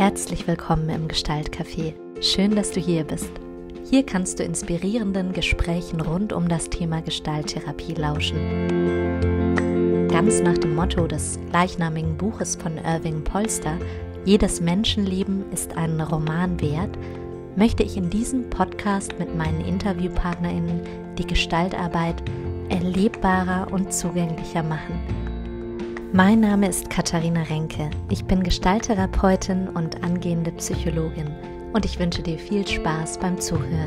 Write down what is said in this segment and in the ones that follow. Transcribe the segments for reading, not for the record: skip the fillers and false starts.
Herzlich willkommen im Gestaltcafé. Schön, dass du hier bist. Hier kannst du inspirierenden Gesprächen rund um das Thema Gestalttherapie lauschen. Ganz nach dem Motto des gleichnamigen Buches von Irving Polster, Jedes Menschenleben ist einen Roman wert, möchte ich in diesem Podcast mit meinen InterviewpartnerInnen die Gestaltarbeit erlebbarer und zugänglicher machen. Mein Name ist Katharina Renke. Ich bin Gestalttherapeutin und angehende Psychologin und ich wünsche dir viel Spaß beim Zuhören.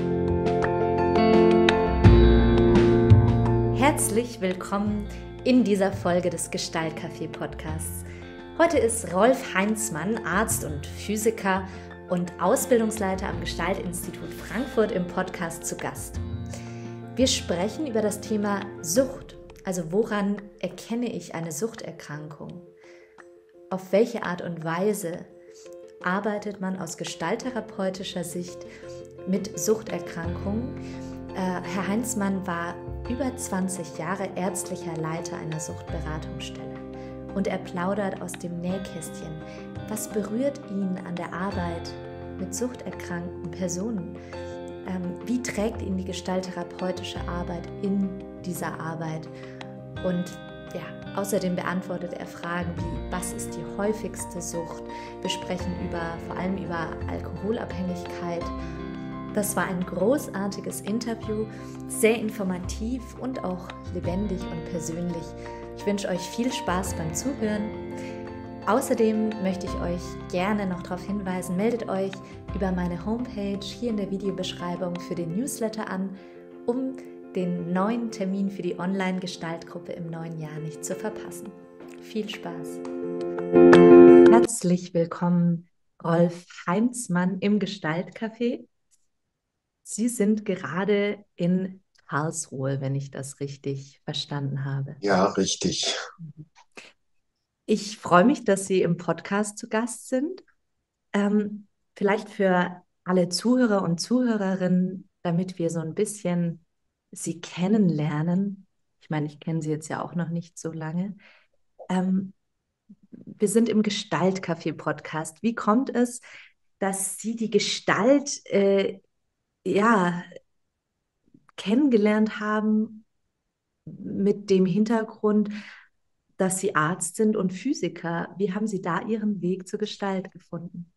Herzlich willkommen in dieser Folge des Gestaltcafé-Podcasts. Heute ist Rolf Heinzmann, Arzt und Physiker und Ausbildungsleiter am Gestaltinstitut Frankfurt im Podcast zu Gast. Wir sprechen über das Thema Sucht. Also woran erkenne ich eine Suchterkrankung? Auf welche Art und Weise arbeitet man aus gestalttherapeutischer Sicht mit Suchterkrankungen? Herr Heinzmann war über 20 Jahre ärztlicher Leiter einer Suchtberatungsstelle und er plaudert aus dem Nähkästchen. Was berührt ihn an der Arbeit mit suchterkrankten Personen? Wie trägt ihn die gestalttherapeutische Arbeit in dieser Arbeit? Und ja, außerdem beantwortet er Fragen wie, was ist die häufigste Sucht? Wir sprechen vor allem über Alkoholabhängigkeit. Das war ein großartiges Interview, sehr informativ und auch lebendig und persönlich. Ich wünsche euch viel Spaß beim Zuhören. Außerdem möchte ich euch gerne noch darauf hinweisen, meldet euch über meine Homepage hier in der Videobeschreibung für den Newsletter an, um den neuen Termin für die Online-Gestaltgruppe im neuen Jahr nicht zu verpassen. Viel Spaß! Herzlich willkommen, Rolf Heinzmann im Gestaltcafé. Sie sind gerade in Karlsruhe, wenn ich das richtig verstanden habe. Ja, richtig. Ich freue mich, dass Sie im Podcast zu Gast sind. Vielleicht für alle Zuhörer und Zuhörerinnen, damit wir so ein bisschen Sie kennenlernen. Ich meine, ich kenne Sie jetzt ja auch noch nicht so lange. Wir sind im Gestaltcafé-Podcast. Wie kommt es, dass Sie die Gestalt kennengelernt haben mit dem Hintergrund, dass Sie Arzt sind und Physiker? Wie haben Sie da Ihren Weg zur Gestalt gefunden?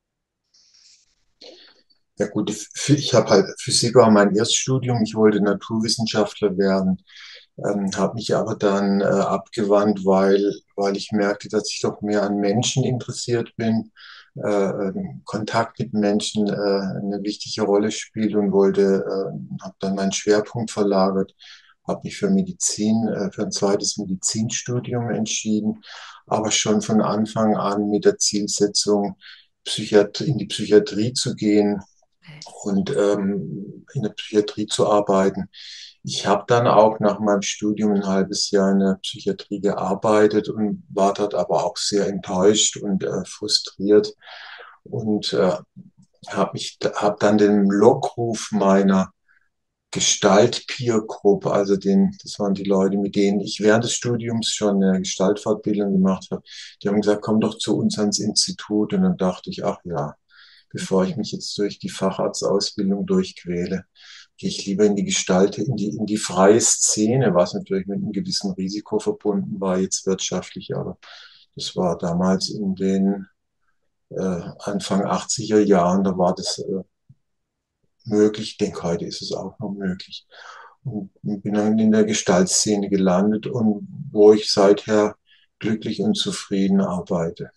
Ja gut, ich habe halt Physik war mein Erststudium. Ich wollte Naturwissenschaftler werden, habe mich aber dann abgewandt, weil ich merkte, dass ich doch mehr an Menschen interessiert bin, Kontakt mit Menschen eine wichtige Rolle spielt und habe dann meinen Schwerpunkt verlagert, habe mich für Medizin, für ein zweites Medizinstudium entschieden, aber schon von Anfang an mit der Zielsetzung, in die Psychiatrie zu gehen und in der Psychiatrie zu arbeiten. Ich habe dann auch nach meinem Studium ein halbes Jahr in der Psychiatrie gearbeitet und war dort aber auch sehr enttäuscht und frustriert und hab dann den Lockruf meiner Gestalt-Peer-Gruppe, das waren die Leute, mit denen ich während des Studiums schon eine Gestaltfortbildung gemacht habe. Die haben gesagt, komm doch zu uns ans Institut. Und dann dachte ich, ach ja, bevor ich mich jetzt durch die Facharztausbildung durchquäle, gehe ich lieber in die in die freie Szene, was natürlich mit einem gewissen Risiko verbunden war, jetzt wirtschaftlich, aber das war damals in den Anfang 80er Jahren, da war das möglich. Ich denke, heute ist es auch noch möglich. Und bin dann in der Gestaltszene gelandet und wo ich seither glücklich und zufrieden arbeite.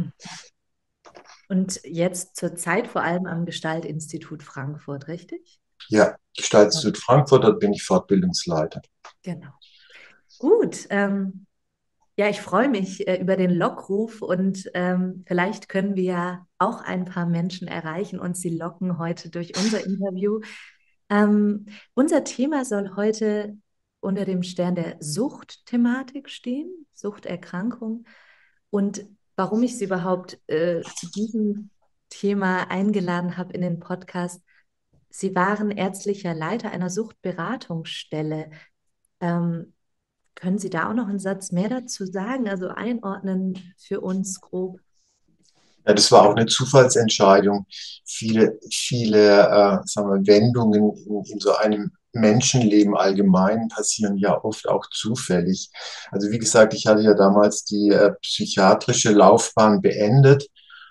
Und jetzt zur Zeit vor allem am Gestaltinstitut Frankfurt, richtig? Ja, Gestaltsinstitut Frankfurt, dort bin ich Fortbildungsleiter. Genau. Gut. Ja, ich freue mich über den Lockruf und vielleicht können wir ja auch ein paar Menschen erreichen und sie locken heute durch unser Interview. Unser Thema soll heute unter dem Stern der Suchtthematik stehen, Suchterkrankung. Und warum ich Sie überhaupt zu diesem Thema eingeladen habe in den Podcast, Sie waren ärztlicher Leiter einer Suchtberatungsstelle. Können Sie da auch noch einen Satz mehr dazu sagen, also einordnen für uns grob? Ja, das war auch eine Zufallsentscheidung. Viele sagen wir, Wendungen in so einem Menschenleben allgemein passieren ja oft auch zufällig. Also wie gesagt, ich hatte ja damals die psychiatrische Laufbahn beendet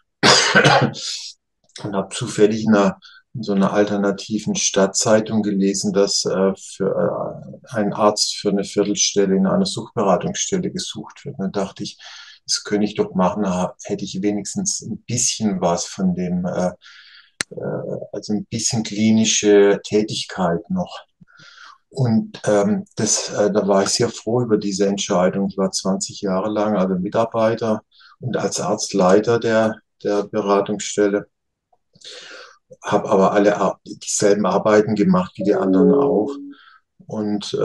und habe zufällig in so einer alternativen Stadtzeitung gelesen, dass ein Arzt für eine Viertelstelle in einer Suchtberatungsstelle gesucht wird. Und dann dachte ich, das könnte ich doch machen, da hätte ich wenigstens ein bisschen was von also ein bisschen klinische Tätigkeit noch. Und da war ich sehr froh über diese Entscheidung. Ich war 20 Jahre lang also Mitarbeiter und als Arzt Leiter der Beratungsstelle, habe aber dieselben Arbeiten gemacht wie die anderen auch. Und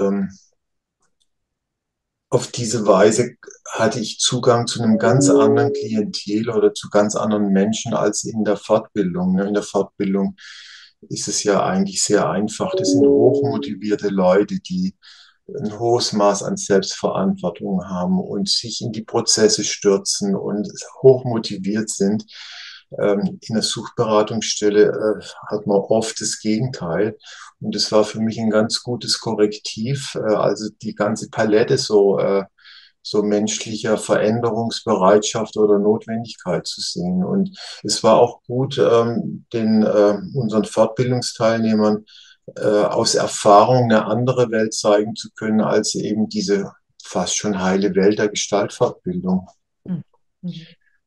auf diese Weise hatte ich Zugang zu einem ganz anderen Klientel oder zu ganz anderen Menschen als in der Fortbildung. In der Fortbildung ist es ja eigentlich sehr einfach. Das sind hochmotivierte Leute, die ein hohes Maß an Selbstverantwortung haben und sich in die Prozesse stürzen und hochmotiviert sind. In der Suchtberatungsstelle hat man oft das Gegenteil. Und das war für mich ein ganz gutes Korrektiv, also die ganze Palette so menschlicher Veränderungsbereitschaft oder Notwendigkeit zu sehen. Und es war auch gut, unseren Fortbildungsteilnehmern aus Erfahrung eine andere Welt zeigen zu können, als eben diese fast schon heile Welt der Gestaltfortbildung. Mhm.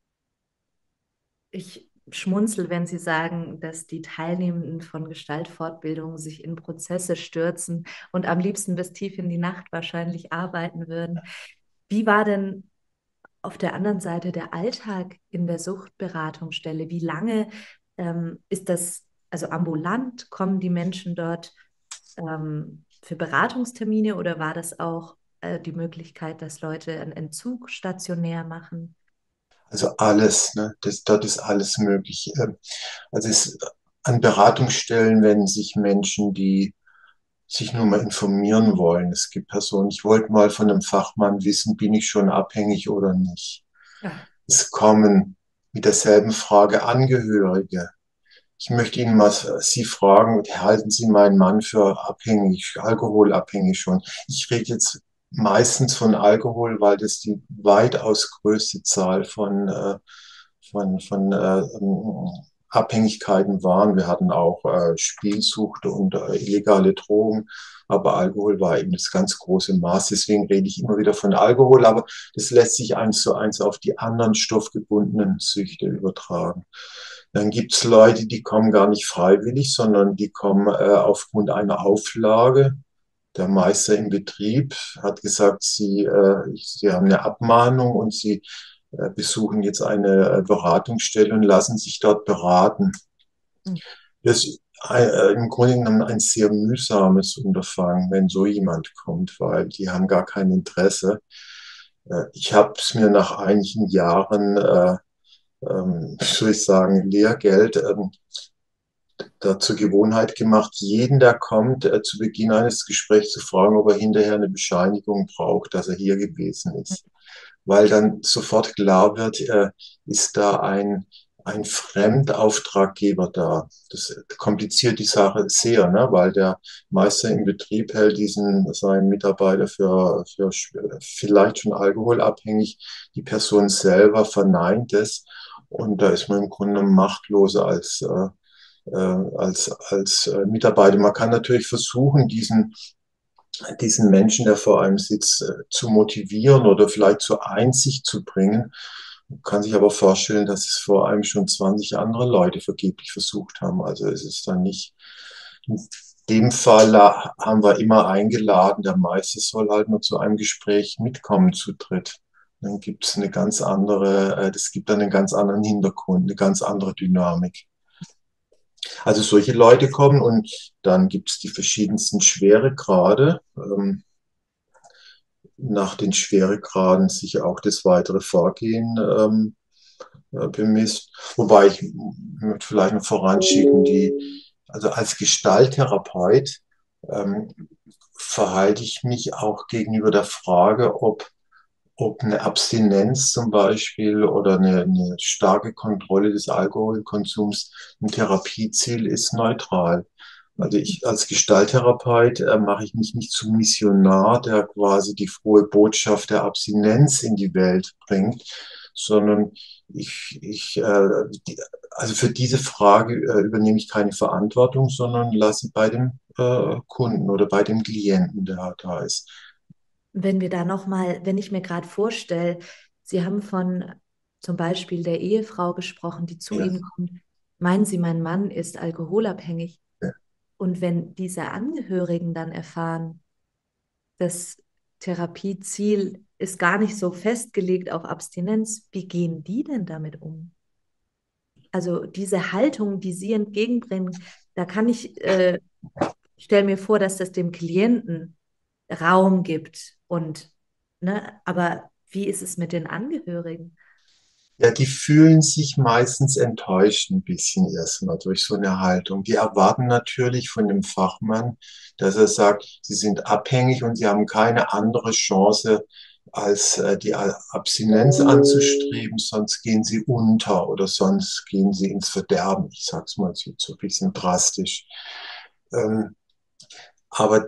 Ich schmunzel, wenn Sie sagen, dass die Teilnehmenden von Gestaltfortbildungen sich in Prozesse stürzen und am liebsten bis tief in die Nacht wahrscheinlich arbeiten würden. Wie war denn auf der anderen Seite der Alltag in der Suchtberatungsstelle? Wie lange ist das, also ambulant, kommen die Menschen dort für Beratungstermine oder war das auch die Möglichkeit, dass Leute einen Entzug stationär machen? Also alles, ne? Dort ist alles möglich. An Beratungsstellen wenden sich Menschen, die sich nur mal informieren wollen. Es gibt Personen, ich wollte mal von einem Fachmann wissen, bin ich schon abhängig oder nicht. Ja. Es kommen mit derselben Frage Angehörige. Ich möchte Ihnen mal Sie fragen, halten Sie meinen Mann für abhängig, alkoholabhängig schon? Ich rede jetzt meistens von Alkohol, weil das die weitaus größte Zahl von Abhängigkeiten waren. Wir hatten auch Spielsucht und illegale Drogen, aber Alkohol war eben das ganz große Maß. Deswegen rede ich immer wieder von Alkohol, aber das lässt sich eins zu eins auf die anderen stoffgebundenen Süchte übertragen. Dann gibt es Leute, die kommen gar nicht freiwillig, sondern die kommen aufgrund einer Auflage. Der Meister im Betrieb hat gesagt, Sie haben eine Abmahnung und Sie besuchen jetzt eine Beratungsstelle und lassen sich dort beraten. Mhm. Das ist im Grunde genommen ein sehr mühsames Unterfangen, wenn so jemand kommt, weil die haben gar kein Interesse. Ich habe es mir nach einigen Jahren, wie soll ich sagen, Lehrgeld da zur Gewohnheit gemacht, jeden, der kommt, zu Beginn eines Gesprächs zu fragen, ob er hinterher eine Bescheinigung braucht, dass er hier gewesen ist. Weil dann sofort klar wird, ist da ein Fremdauftraggeber da. Das kompliziert die Sache sehr, ne? Weil der Meister im Betrieb hält seinen Mitarbeiter für vielleicht schon alkoholabhängig. Die Person selber verneint es. Und da ist man im Grunde machtloser als Mitarbeiter. Man kann natürlich versuchen, diesen Menschen, der vor einem sitzt, zu motivieren oder vielleicht zur Einsicht zu bringen. Man kann sich aber vorstellen, dass es vor allem schon 20 andere Leute vergeblich versucht haben. Also es ist dann nicht, in dem Fall haben wir immer eingeladen, der Meister soll halt nur zu einem Gespräch mitkommen zu dritt. Dann gibt es das gibt dann einen ganz anderen Hintergrund, eine ganz andere Dynamik. Also solche Leute kommen und dann gibt es die verschiedensten Schweregrade. Nach den Schweregraden sicher auch das weitere Vorgehen bemisst. Wobei ich möchte vielleicht noch voranschicken, also als ob eine Abstinenz zum Beispiel oder eine starke Kontrolle des Alkoholkonsums ein Therapieziel ist, neutral. Also ich als Gestalttherapeut mache ich mich nicht zum Missionar, der quasi die frohe Botschaft der Abstinenz in die Welt bringt, sondern also für diese Frage übernehme ich keine Verantwortung, sondern lasse sie bei dem Kunden oder bei dem Klienten, der da ist. Wenn wir da nochmal, wenn ich mir gerade vorstelle, Sie haben von zum Beispiel der Ehefrau gesprochen, die zu Ja, Ihnen kommt, meinen Sie, mein Mann ist alkoholabhängig? ja. Und wenn diese Angehörigen dann erfahren, das Therapieziel ist gar nicht so festgelegt auf Abstinenz, wie gehen die denn damit um? Also diese Haltung, die Sie entgegenbringen, da kann ich, stelle mir vor, dass das dem Klienten Raum gibt und, ne, aber wie ist es mit den Angehörigen? Ja, die fühlen sich meistens enttäuscht ein bisschen erstmal durch so eine Haltung. Die erwarten natürlich von dem Fachmann, dass er sagt, sie sind abhängig und sie haben keine andere Chance, als die Abstinenz anzustreben, sonst gehen sie unter oder sonst gehen sie ins Verderben. Ich sag's mal so ein bisschen drastisch. Ähm, aber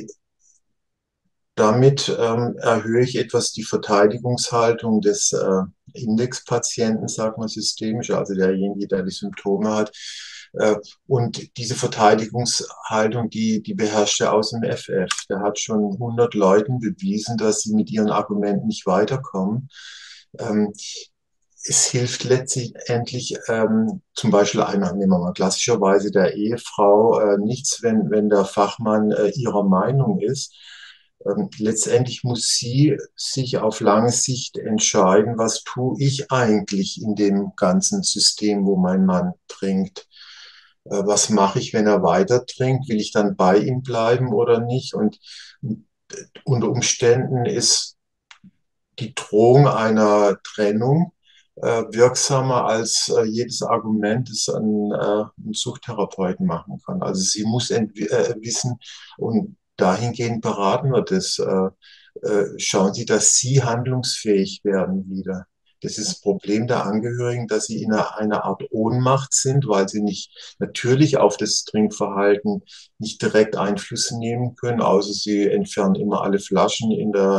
damit erhöhe ich etwas die Verteidigungshaltung des Indexpatienten, sagt man systemisch, also derjenige, der die Symptome hat. Äh, und diese Verteidigungshaltung, die beherrscht er aus dem FF. Der hat schon 100 Leuten bewiesen, dass sie mit ihren Argumenten nicht weiterkommen. Ähm, Es hilft letztendlich zum Beispiel einer, nehmen wir mal klassischerweise der Ehefrau, nichts, wenn der Fachmann ihrer Meinung ist. Letztendlich muss sie sich auf lange Sicht entscheiden, was tue ich eigentlich in dem ganzen System, wo mein Mann trinkt. Was mache ich, wenn er weiter trinkt? Will ich dann bei ihm bleiben oder nicht? Und unter Umständen ist die Drohung einer Trennung wirksamer als jedes Argument, das ein Suchttherapeuten machen kann. Also sie muss wissen und dahingehend beraten wir das. Schauen Sie, dass Sie handlungsfähig werden wieder. Das ist das Problem der Angehörigen, dass sie in einer Art Ohnmacht sind, weil sie nicht natürlich auf das Trinkverhalten nicht direkt Einfluss nehmen können, außer sie entfernen immer alle Flaschen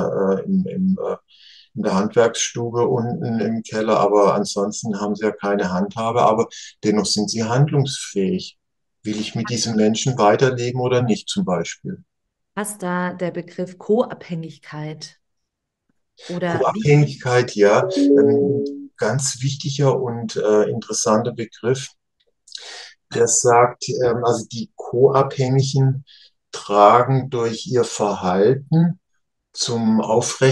in der Handwerksstube unten im Keller, aber ansonsten haben sie ja keine Handhabe, aber dennoch sind sie handlungsfähig. Will ich mit diesen Menschen weiterleben oder nicht zum Beispiel? Passt da der Begriff Co-Abhängigkeit oder wie? Co-Abhängigkeit, ja, ein ganz wichtiger und interessanter Begriff, der sagt, also die Co-Abhängigen tragen durch ihr Verhalten zum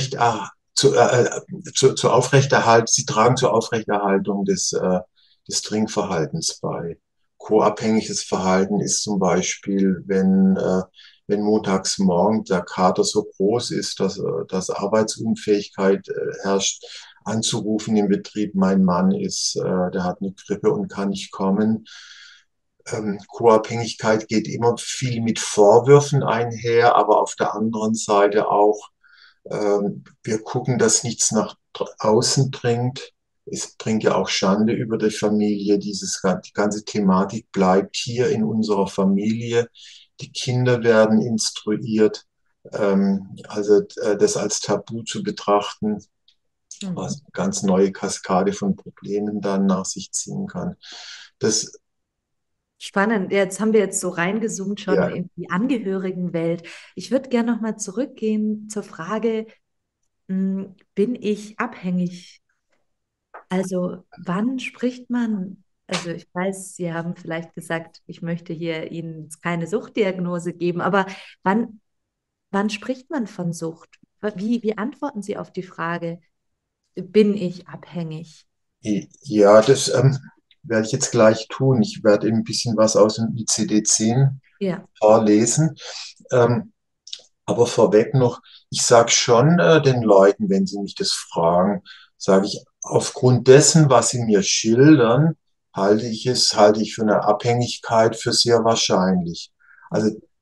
zur Aufrechterhalt, sie tragen zur Aufrechterhaltung des Trinkverhaltens bei. Co-abhängiges Verhalten ist zum Beispiel, wenn montags morgen der Kater so groß ist, dass Arbeitsunfähigkeit herrscht, anzurufen im Betrieb, mein Mann der hat eine Grippe und kann nicht kommen. Co-Abhängigkeit geht immer viel mit Vorwürfen einher, aber auf der anderen Seite auch wir gucken, dass nichts nach außen dringt. Es bringt ja auch Schande über die Familie. Die ganze Thematik bleibt hier in unserer Familie. Die Kinder werden instruiert. Also das als Tabu zu betrachten, was Mhm. eine ganz neue Kaskade von Problemen dann nach sich ziehen kann. Das, Spannend. Jetzt haben wir jetzt so reingezoomt schon ja, in die Angehörigenwelt. Ich würde gerne nochmal zurückgehen zur Frage, bin ich abhängig? Also wann spricht man, also ich weiß, Sie haben vielleicht gesagt, ich möchte hier Ihnen jetzt keine Suchtdiagnose geben, aber wann spricht man von Sucht? Wie antworten Sie auf die Frage, bin ich abhängig? ja, das werde ich jetzt gleich tun. Ich werde ein bisschen was aus dem ICD-10 Ja. vorlesen. Ähm, aber vorweg noch, ich sage schon den Leuten, wenn sie mich das fragen, sage ich, aufgrund dessen, was sie mir schildern, halte ich für eine Abhängigkeit für sehr wahrscheinlich. Also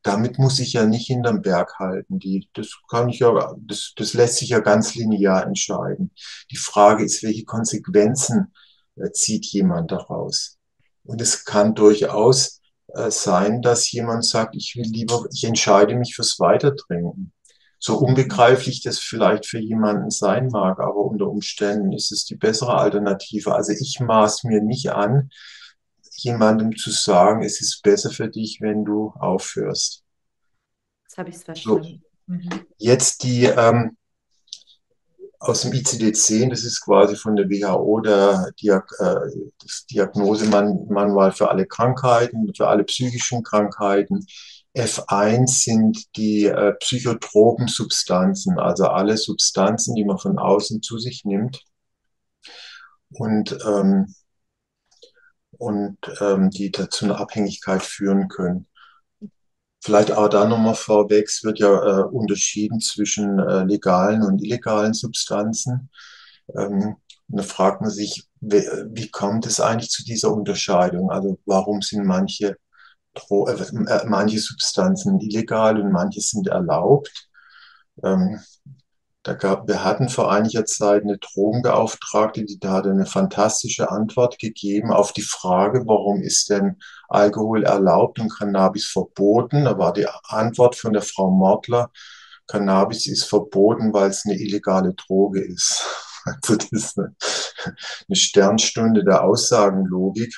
damit muss ich ja nicht hinterm Berg halten. Das lässt sich ja ganz linear entscheiden. Die Frage ist, welche Konsequenzen zieht jemand daraus? Und es kann durchaus sein, dass jemand sagt, ich entscheide mich fürs Weitertrinken. So unbegreiflich das vielleicht für jemanden sein mag, aber unter Umständen ist es die bessere Alternative. Also ich maß mir nicht an, jemandem zu sagen, es ist besser für dich, wenn du aufhörst. Jetzt habe ich es So, verstanden. Mhm. jetzt aus dem ICD-10, das ist quasi von der WHO das Diagnosemanual für alle Krankheiten, für alle psychischen Krankheiten. F1 sind die psychotropen Substanzen, also alle Substanzen, die man von außen zu sich nimmt und, die dazu eine Abhängigkeit führen können. Vielleicht auch da nochmal vorweg, es wird ja unterschieden zwischen legalen und illegalen Substanzen. Und da fragt man sich, wie kommt es eigentlich zu dieser Unterscheidung? Also warum sind manche Substanzen illegal und manche sind erlaubt? Ähm, wir hatten vor einiger Zeit eine Drogenbeauftragte, die da hat eine fantastische Antwort gegeben auf die Frage, warum ist denn Alkohol erlaubt und Cannabis verboten? Da war die Antwort von der Frau Mortler, Cannabis ist verboten, weil es eine illegale Droge ist. Also das ist eine Sternstunde der Aussagenlogik.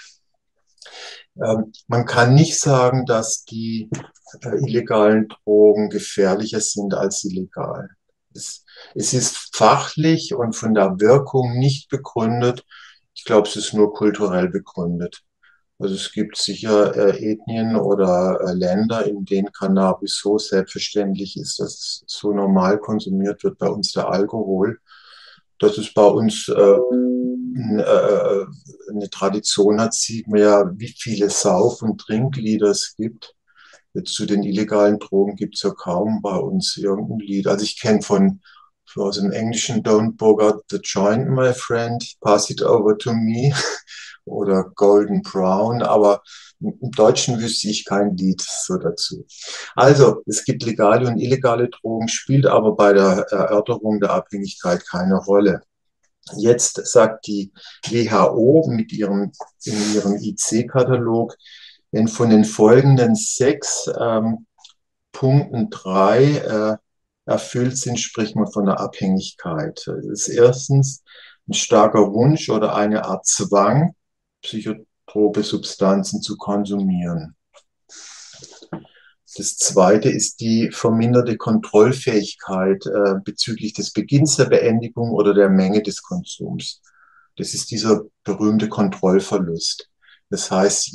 Man kann nicht sagen, dass die illegalen Drogen gefährlicher sind als die legalen. Es, es ist fachlich und von der Wirkung nicht begründet. Ich glaube, es ist nur kulturell begründet. Also es gibt sicher Ethnien oder Länder, in denen Cannabis so selbstverständlich ist, dass es so normal konsumiert wird, bei uns der Alkohol, dass es bei uns eine Tradition hat, sieht man ja, wie viele Sauf- und Trinklieder es gibt. Jetzt zu den illegalen Drogen gibt es ja kaum bei uns irgendein Lied. Also ich kenne aus dem Englischen Don't bogart the joint, my friend, pass it over to me oder Golden Brown, aber im Deutschen wüsste ich kein Lied so dazu. Also, es gibt legale und illegale Drogen, spielt aber bei der Erörterung der Abhängigkeit keine Rolle. Jetzt sagt die WHO in ihrem IC-Katalog, wenn von den folgenden 6 Punkten 3 erfüllt sind, spricht man von einer Abhängigkeit. Das ist erstens ein starker Wunsch oder eine Art Zwang, psychotrope Substanzen zu konsumieren. Das zweite ist die verminderte Kontrollfähigkeit bezüglich des Beginns der Beendigung oder der Menge des Konsums. Das ist dieser berühmte Kontrollverlust. Das heißt,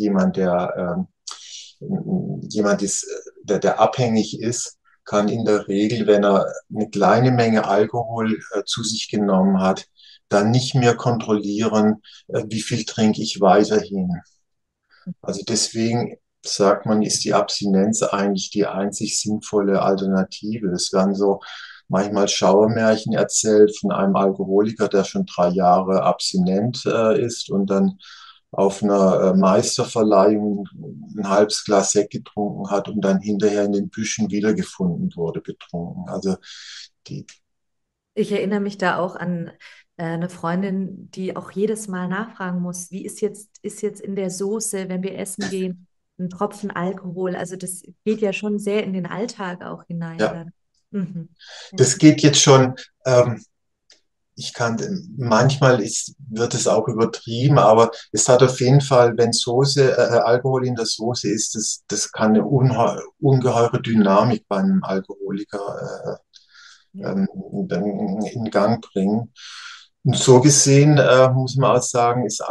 jemand ist, der abhängig ist, kann in der Regel, wenn er eine kleine Menge Alkohol zu sich genommen hat, dann nicht mehr kontrollieren, wie viel trinke ich weiterhin. Also deswegen sagt man, ist die Abstinenz eigentlich die einzig sinnvolle Alternative. Es werden so manchmal Schauermärchen erzählt von einem Alkoholiker, der schon 3 Jahre abstinent ist und dann auf einer Meisterverleihung ein halbes Glas Sekt getrunken hat und dann hinterher in den Büschen wiedergefunden wurde, betrunken. Also die, Ich erinnere mich da auch an eine Freundin, die auch jedes Mal nachfragen muss, wie ist jetzt in der Soße, wenn wir essen gehen, ein Tropfen Alkohol. Also das geht ja schon sehr in den Alltag auch hinein ja, dann. Mhm. Ja. das geht jetzt schon. Manchmal wird es auch übertrieben, aber es hat auf jeden Fall, wenn Alkohol in der Soße ist, das kann eine ungeheure Dynamik bei einem Alkoholiker Ja. in Gang bringen. Und so gesehen muss man auch sagen, ist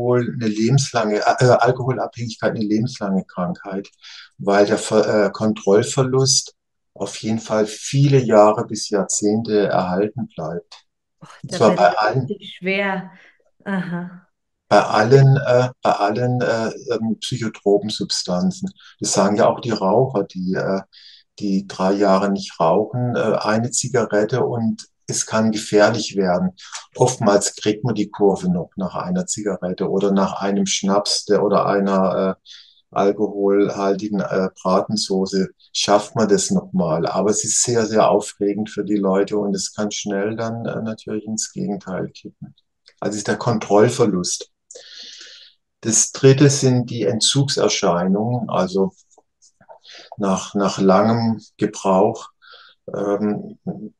Alkoholabhängigkeit eine lebenslange Krankheit, weil der Kontrollverlust auf jeden Fall viele Jahre bis Jahrzehnte erhalten bleibt. Und Da zwar fällt es richtig schwer. Aha. bei allen psychotropen Substanzen. Das sagen ja auch die Raucher, die 3 Jahre nicht rauchen, eine Zigarette und es kann gefährlich werden. Oftmals kriegt man die Kurve noch nach einer Zigarette oder nach einem Schnaps oder einer alkoholhaltigen Bratensoße schafft man das nochmal. Aber es ist sehr, sehr aufregend für die Leute und es kann schnell dann natürlich ins Gegenteil kippen. Also ist der Kontrollverlust. Das dritte sind die Entzugserscheinungen, also nach langem Gebrauch, ähm,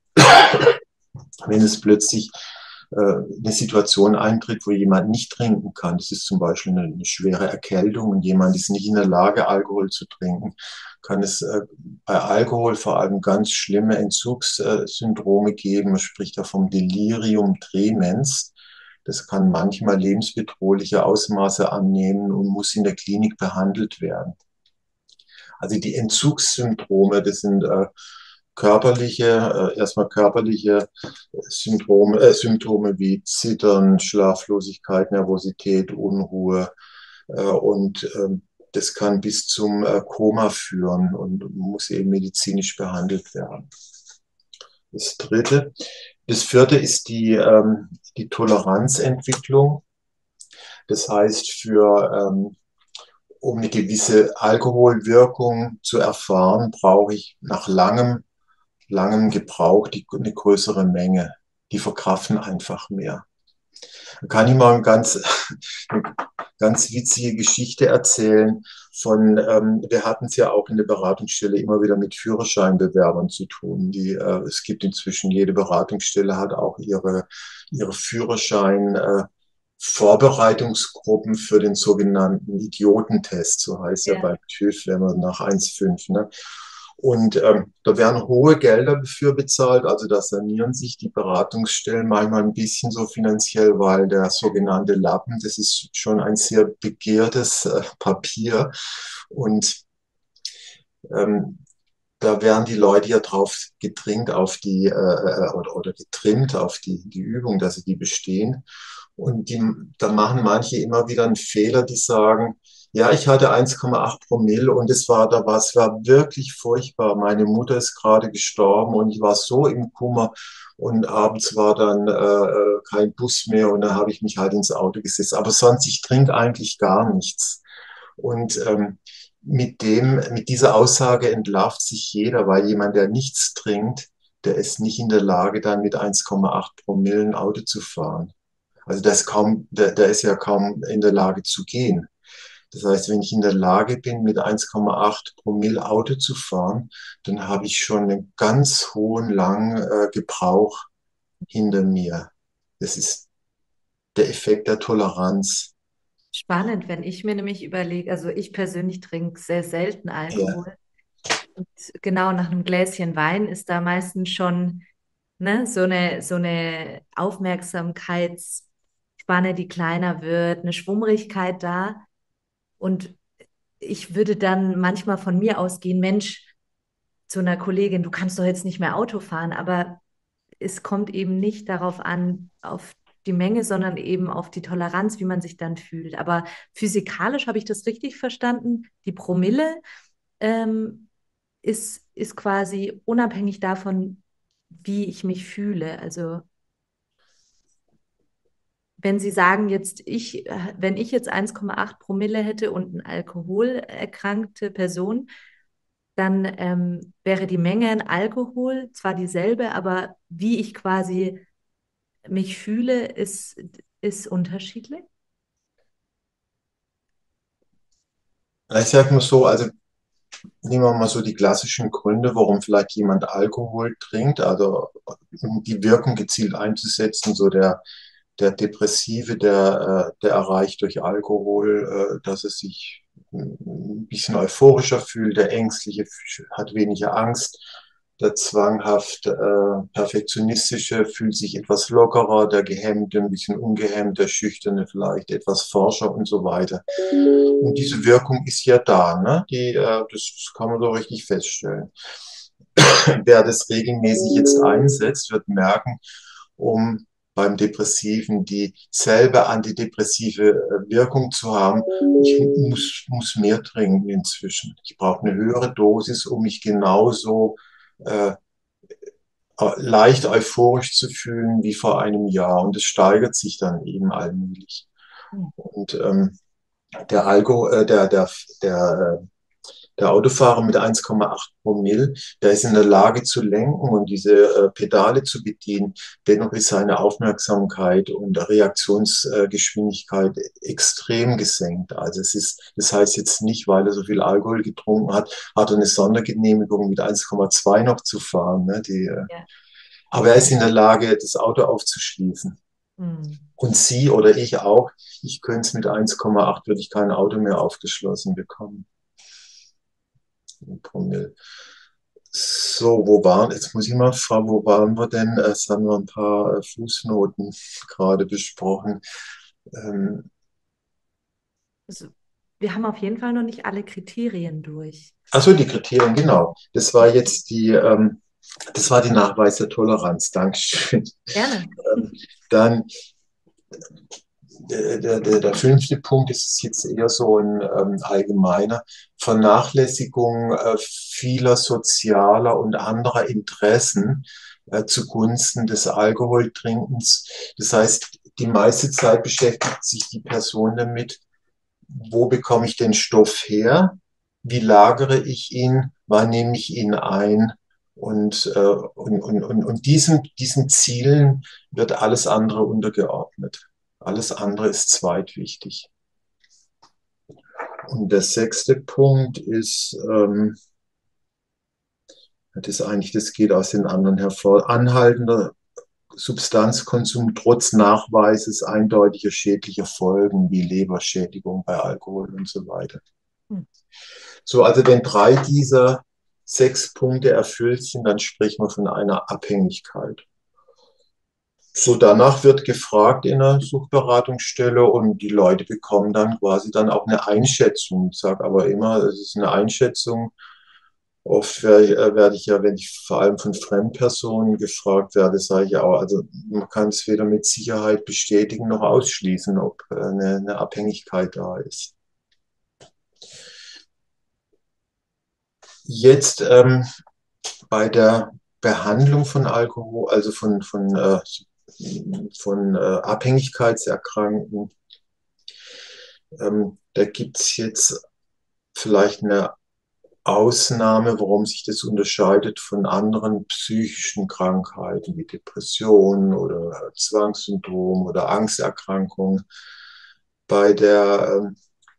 wenn es plötzlich eine Situation eintritt, wo jemand nicht trinken kann. Das ist zum Beispiel eine schwere Erkältung und jemand ist nicht in der Lage, Alkohol zu trinken, kann es bei Alkohol vor allem ganz schlimme Entzugssyndrome geben. Man spricht da vom Delirium tremens. Das kann manchmal lebensbedrohliche Ausmaße annehmen und muss in der Klinik behandelt werden. Also die Entzugssyndrome, das sind erstmal körperliche Symptome wie Zittern, Schlaflosigkeit, Nervosität, Unruhe und das kann bis zum Koma führen und muss eben medizinisch behandelt werden. Das dritte. Das vierte ist die Toleranzentwicklung. Das heißt, um eine gewisse Alkoholwirkung zu erfahren, brauche ich nach langem Gebrauch eine größere Menge. Die verkraften einfach mehr. Da kann ich mal eine ganz witzige Geschichte erzählen wir hatten es ja auch in der Beratungsstelle immer wieder mit Führerscheinbewerbern zu tun. Es gibt inzwischen, jede Beratungsstelle hat auch ihre Führerschein, Vorbereitungsgruppen für den sogenannten Idiotentest, so heißt er Ja. beim TÜV, wenn man nach 1,5, ne? Und da werden hohe Gelder dafür bezahlt. Also da sanieren sich die Beratungsstellen manchmal ein bisschen so finanziell, weil der sogenannte Lappen, das ist schon ein sehr begehrtes Papier. Und ähm, da werden die Leute ja drauf getrimmt auf oder getrimmt auf die Übung, dass sie die bestehen. Und da machen manche immer wieder einen Fehler, die sagen, ja, ich hatte 1,8 Promille und es war wirklich furchtbar. Meine Mutter ist gerade gestorben und ich war so im Kummer und abends war dann kein Bus mehr und dann habe ich mich halt ins Auto gesetzt. Aber sonst, ich trinke eigentlich gar nichts. Und mit dieser Aussage entlarvt sich jeder, weil jemand, der nichts trinkt, der ist nicht in der Lage, dann mit 1,8 Promille ein Auto zu fahren. Also der ist ja kaum in der Lage zu gehen. Das heißt, wenn ich in der Lage bin, mit 1,8 Promille Auto zu fahren, dann habe ich schon einen ganz hohen, langen Gebrauch hinter mir. Das ist der Effekt der Toleranz. Spannend, wenn ich mir nämlich überlege, also ich persönlich trinke sehr selten Ja, Alkohol. Und genau nach einem Gläschen Wein ist da meistens schon ne, so eine Aufmerksamkeitsspanne, die kleiner wird, eine Schwummrigkeit da. Und ich würde dann manchmal von mir ausgehen, Mensch, zu einer Kollegin, du kannst doch jetzt nicht mehr Auto fahren, aber es kommt eben nicht darauf an, auf die Menge, sondern eben auf die Toleranz, wie man sich dann fühlt. Aber physikalisch habe ich das richtig verstanden. Die Promille ähm, ist quasi unabhängig davon, wie ich mich fühle. Also wenn Sie sagen jetzt, wenn ich jetzt 1,8 Promille hätte und eine alkoholerkrankte Person, dann wäre die Menge an Alkohol zwar dieselbe, aber wie ich quasi mich fühle, ist unterschiedlich. ich sage mal so, also nehmen wir mal so die klassischen Gründe, warum vielleicht jemand Alkohol trinkt, also um die Wirkung gezielt einzusetzen, so der Depressive, der erreicht durch Alkohol, dass er sich ein bisschen euphorischer fühlt, der Ängstliche hat weniger Angst, der zwanghaft Perfektionistische fühlt sich etwas lockerer, der Gehemmte ein bisschen ungehemmt, der Schüchterne vielleicht etwas forscher und so weiter. Und diese Wirkung ist ja da, ne? Das kann man so richtig feststellen. Wer das regelmäßig jetzt einsetzt, wird merken, um beim Depressiven dieselbe antidepressive Wirkung zu haben, muss mehr trinken inzwischen. Ich brauche eine höhere Dosis, um mich genauso äh, leicht euphorisch zu fühlen wie vor einem Jahr. Und es steigert sich dann eben allmählich. Und der Alkohol, der Autofahrer mit 1,8 Promille, der ist in der Lage zu lenken und diese Pedale zu bedienen. Dennoch ist seine Aufmerksamkeit und Reaktionsgeschwindigkeit extrem gesenkt. Also das heißt jetzt nicht, weil er so viel Alkohol getrunken hat, hat er eine Sondergenehmigung mit 1,2 noch zu fahren. Ne? Ja. Aber er ist in der Lage, das Auto aufzuschließen. Hm. Und Sie oder ich auch. Ich könnte es mit 1,8, würde ich kein Auto mehr aufgeschlossen bekommen. Promille. So, jetzt muss ich mal fragen, wo waren wir denn? Es haben wir ein paar Fußnoten gerade besprochen. Ähm, Also, wir haben auf jeden Fall noch nicht alle Kriterien durch. Achso, die Kriterien, genau. Das war die Nachweis der Toleranz. Dankeschön. Gerne. Dann der fünfte Punkt ist jetzt eher so ein allgemeiner Vernachlässigung vieler sozialer und anderer Interessen zugunsten des Alkoholtrinkens. Das heißt, die meiste Zeit beschäftigt sich die Person damit, wo bekomme ich den Stoff her, wie lagere ich ihn, wann nehme ich ihn ein und diesen Zielen wird alles andere untergeordnet. Alles andere ist zweitwichtig. Und der sechste Punkt ist, das geht aus den anderen hervor, anhaltender Substanzkonsum trotz Nachweises eindeutiger schädlicher Folgen wie Leberschädigung bei Alkohol und so weiter. Hm. So, also wenn 3 dieser 6 Punkte erfüllt sind, dann sprechen wir von einer Abhängigkeit. So, danach wird gefragt in der Suchtberatungsstelle und die Leute bekommen dann quasi dann auch eine Einschätzung. Ich sage aber immer, es ist eine Einschätzung. Oft werde ich ja, wenn ich vor allem von Fremdpersonen gefragt werde, sage ich auch, also man kann es weder mit Sicherheit bestätigen noch ausschließen, ob eine Abhängigkeit da ist. Jetzt bei der Behandlung von Alkohol, also von Abhängigkeitserkrankten, da gibt es jetzt vielleicht eine Ausnahme, warum sich das unterscheidet von anderen psychischen Krankheiten wie Depressionen oder Zwangssyndrom oder Angsterkrankungen. Bei der,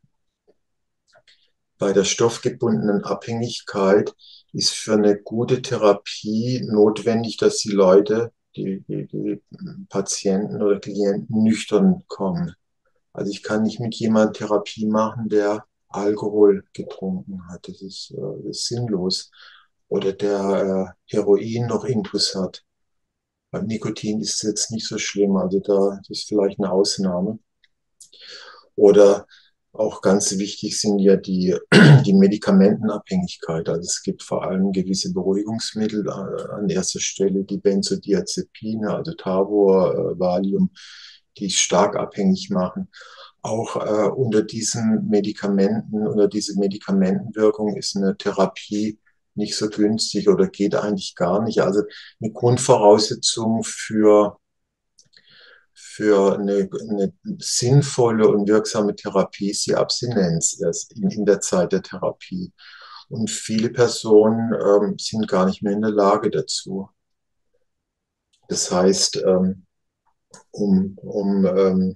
bei der stoffgebundenen Abhängigkeit ist für eine gute Therapie notwendig, dass die Leute, die Patienten oder Klienten nüchtern kommen. Also ich kann nicht mit jemandem Therapie machen, der Alkohol getrunken hat. Das ist sinnlos. Oder der Heroin noch Intus hat. Beim Nikotin ist es jetzt nicht so schlimm. Also das ist vielleicht eine Ausnahme. Oder auch ganz wichtig sind ja die Medikamentenabhängigkeit. Also es gibt vor allem gewisse Beruhigungsmittel an erster Stelle, die Benzodiazepine, also Tavor, Valium, die stark abhängig machen. Auch unter diesen Medikamenten, unter diese Medikamentenwirkung ist eine Therapie nicht so günstig oder geht eigentlich gar nicht. Also eine Grundvoraussetzung für eine sinnvolle und wirksame Therapie ist die Abstinenz erst in der Zeit der Therapie. Und viele Personen sind gar nicht mehr in der Lage dazu. Das heißt, um, um, ähm,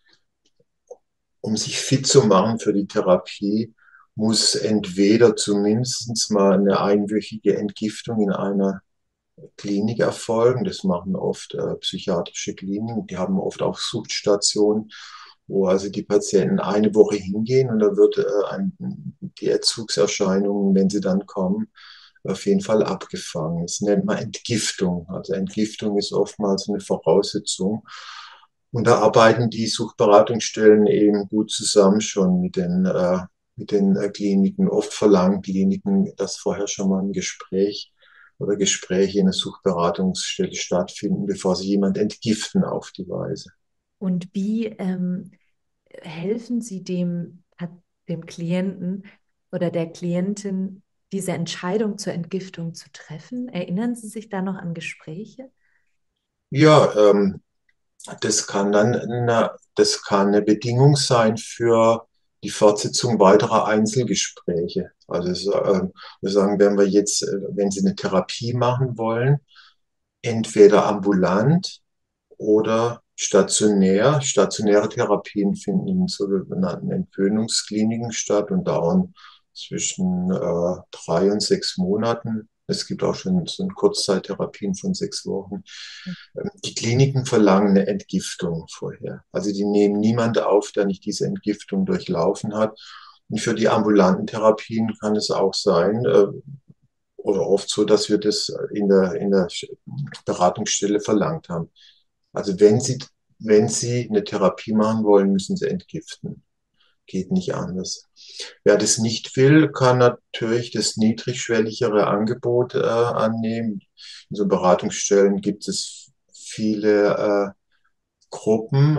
um sich fit zu machen für die Therapie, muss entweder zumindest mal eine einwöchige Entgiftung in einer Klinik erfolgen. Das machen oft psychiatrische Kliniken. Die haben oft auch Suchtstationen, wo also die Patienten eine Woche hingehen und da wird die Entzugserscheinungen, wenn sie dann kommen, auf jeden Fall abgefangen. Das nennt man Entgiftung. Also Entgiftung ist oftmals eine Voraussetzung. Und da arbeiten die Suchtberatungsstellen eben gut zusammen schon mit den Kliniken. Oft verlangen Kliniken, dass vorher schon mal ein Gespräch oder Gespräche in der Suchtberatungsstelle stattfinden, bevor sie jemand entgiften auf die Weise. Und wie helfen Sie dem Klienten oder der Klientin, diese Entscheidung zur Entgiftung zu treffen? Erinnern Sie sich da noch an Gespräche? Ja, das kann eine Bedingung sein für die Fortsetzung weiterer Einzelgespräche. Also wir sagen, wenn wir jetzt, wenn Sie eine Therapie machen wollen, entweder ambulant oder stationär. Stationäre Therapien finden in sogenannten Entwöhnungskliniken statt und dauern zwischen 3 und 6 Monaten. Es gibt auch schon so Kurzzeittherapien von 6 Wochen. Die Kliniken verlangen eine Entgiftung vorher. Also die nehmen niemand auf, der nicht diese Entgiftung durchlaufen hat. Und für die ambulanten Therapien kann es auch sein, oder oft so, dass wir das in der Beratungsstelle verlangt haben. Also wenn Sie eine Therapie machen wollen, müssen Sie entgiften. Geht nicht anders. Wer das nicht will, kann natürlich das niedrigschwelligere Angebot annehmen. In so Beratungsstellen gibt es viele Gruppen.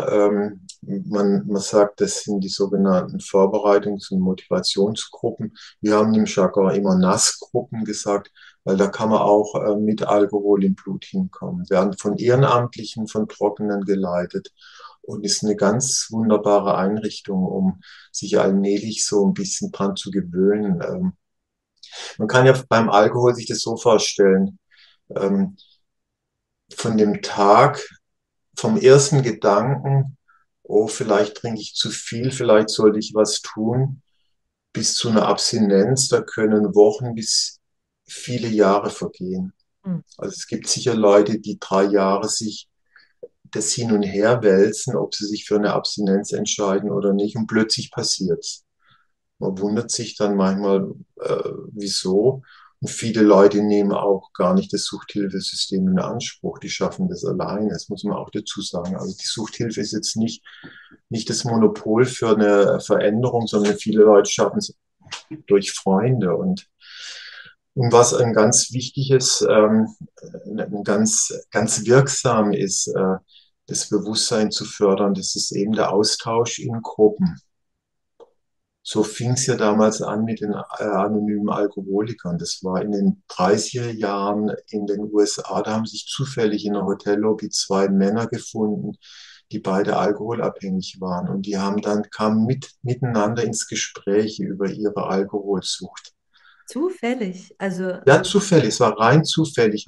Man sagt, das sind die sogenannten Vorbereitungs- und Motivationsgruppen. Wir haben im Jargon immer Nassgruppen gesagt, weil da kann man auch mit Alkohol im Blut hinkommen. Werden von Ehrenamtlichen, von Trockenen geleitet und ist eine ganz wunderbare Einrichtung, um sich allmählich so ein bisschen dran zu gewöhnen. Man kann ja beim Alkohol sich das so vorstellen, ähm, von dem Tag, vom ersten Gedanken, oh, vielleicht trinke ich zu viel, vielleicht sollte ich was tun, bis zu einer Abstinenz, da können Wochen bis viele Jahre vergehen. Hm. Also es gibt sicher Leute, die 3 Jahre sich das hin und her wälzen, ob sie sich für eine Abstinenz entscheiden oder nicht, und plötzlich passiert's. Man wundert sich dann manchmal, wieso. Und viele Leute nehmen auch gar nicht das Suchthilfesystem in Anspruch. Die schaffen das alleine. Das muss man auch dazu sagen. Also die Suchthilfe ist jetzt nicht das Monopol für eine Veränderung, sondern viele Leute schaffen es durch Freunde. Und was ein ganz wichtiges, ganz wirksam ist, das Bewusstsein zu fördern, das ist eben der Austausch in Gruppen. So fing es ja damals an mit den anonymen Alkoholikern. Das war in den 30er Jahren in den USA. Da haben sich zufällig in der Hotellobby 2 Männer gefunden, die beide alkoholabhängig waren. Und die kamen miteinander ins Gespräch über ihre Alkoholsucht. Zufällig. Also, Ja, zufällig, es war rein zufällig,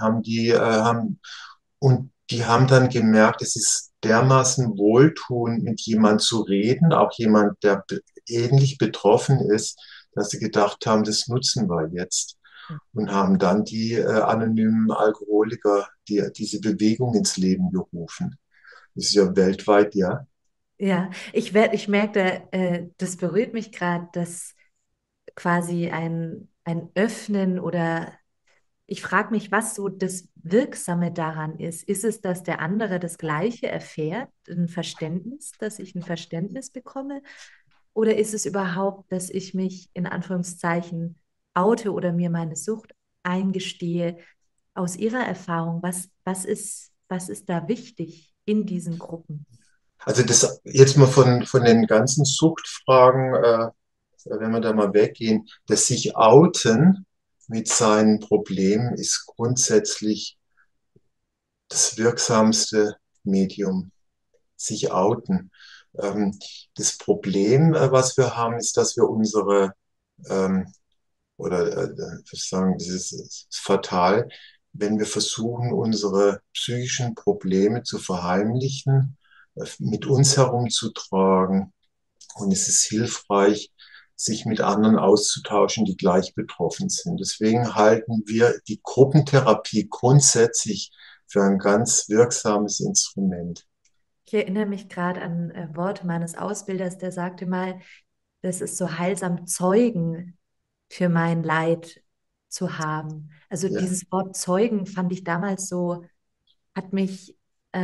und die haben dann gemerkt, es ist dermaßen wohltuend, mit jemand zu reden, auch jemand, der ähnlich betroffen ist, dass sie gedacht haben, das nutzen wir jetzt. Und haben dann die anonymen Alkoholiker, diese Bewegung ins Leben gerufen. Das ist ja weltweit, ja. ja, ich merkte, das berührt mich gerade, dass quasi ein Öffnen oder ich frage mich, was so das Wirksame daran ist. Ist es, dass der andere das Gleiche erfährt, ein Verständnis, dass ich ein Verständnis bekomme? Oder ist es überhaupt, dass ich mich in Anführungszeichen oute oder mir meine Sucht eingestehe? Aus Ihrer Erfahrung, was ist da wichtig in diesen Gruppen? Also das jetzt mal von den ganzen Suchtfragen, wenn wir da mal weggehen, das sich outen mit seinen Problemen ist grundsätzlich das wirksamste Medium, sich outen. Ähm, Das Problem, was wir haben, ist, dass wir ähm, ich würde sagen, ist fatal, wenn wir versuchen, unsere psychischen Probleme zu verheimlichen, mit uns herumzutragen. Und es ist hilfreich, sich mit anderen auszutauschen, die gleich betroffen sind. Deswegen halten wir die Gruppentherapie grundsätzlich für ein ganz wirksames Instrument. Ich erinnere mich gerade an Worte meines Ausbilders, der sagte mal, das ist so heilsam, Zeugen für mein Leid zu haben. Also Ja. dieses Wort Zeugen fand ich damals so, hat mich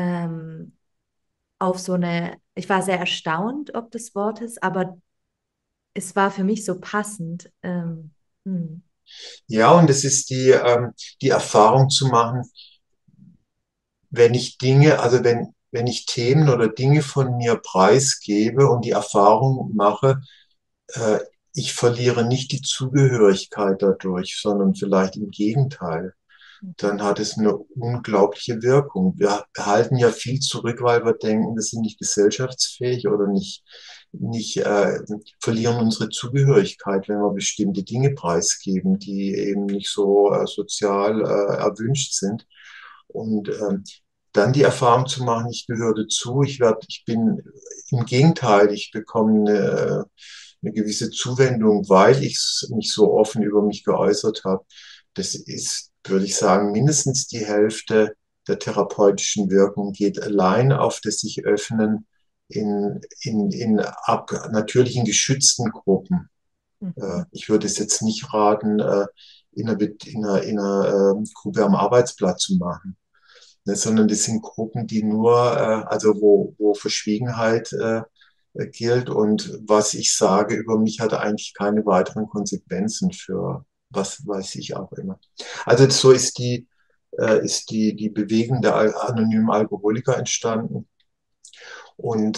auf so eine, ich war sehr erstaunt ob des Wortes, aber es war für mich so passend. Hm. Ja, und es ist die Erfahrung zu machen, wenn ich wenn ich Themen oder Dinge von mir preisgebe und die Erfahrung mache, äh, ich verliere nicht die Zugehörigkeit dadurch, sondern vielleicht im Gegenteil. dann hat es eine unglaubliche Wirkung. Wir halten ja viel zurück, weil wir denken, wir sind nicht gesellschaftsfähig oder nicht verlieren unsere Zugehörigkeit, wenn wir bestimmte Dinge preisgeben, die eben nicht so sozial erwünscht sind. Und dann die Erfahrung zu machen, ich gehöre dazu, ich bin im Gegenteil, ich bekomme eine gewisse Zuwendung, weil ich mich so offen über mich geäußert habe. Das ist, würde ich sagen, mindestens die Hälfte der therapeutischen Wirkung geht allein auf das sich öffnen natürlich in geschützten Gruppen. Mhm. Ich würde es jetzt nicht raten, in einer Gruppe am Arbeitsplatz zu machen, ne, sondern das sind Gruppen, die nur, also wo Verschwiegenheit gilt und was ich sage über mich hat eigentlich keine weiteren Konsequenzen für was weiß ich auch immer. Also so ist die Bewegung der anonymen Alkoholiker entstanden und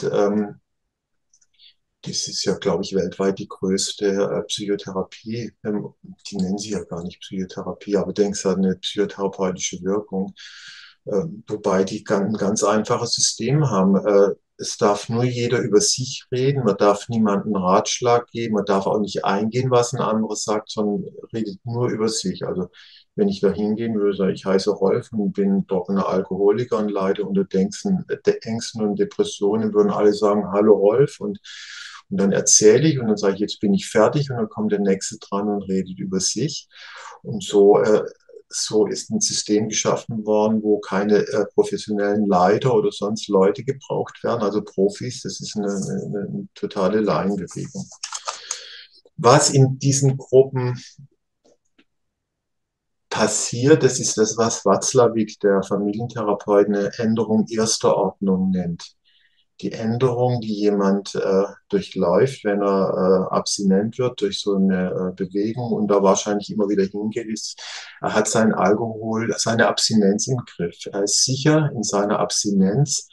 das ist ja, glaube ich, weltweit die größte Psychotherapie. Die nennen sie ja gar nicht Psychotherapie, aber denkst du, hat eine psychotherapeutische Wirkung. Wobei die ein ganz einfaches System haben. Es darf nur jeder über sich reden, man darf niemandem Ratschlag geben, man darf auch nicht eingehen, was ein anderer sagt, sondern redet nur über sich. Also wenn ich da hingehen würde, sage ich heiße Rolf und bin trockener Alkoholiker und leide unter Ängsten und Depressionen, würden alle sagen, hallo Rolf und dann erzähle ich und dann sage ich, jetzt bin ich fertig und dann kommt der Nächste dran und redet über sich. Und so ist ein System geschaffen worden, wo keine professionellen Leiter oder sonst Leute gebraucht werden, also Profis. Das ist eine totale Laienbewegung. Was in diesen Gruppen passiert, das ist das, was Watzlawick, der Familientherapeut, eine Änderung erster Ordnung nennt. Die Änderung, die jemand durchläuft, wenn er abstinent wird durch so eine Bewegung und da wahrscheinlich immer wieder hingeht, ist, er hat seinen Alkohol, seine Abstinenz im Griff. Er ist sicher in seiner Abstinenz,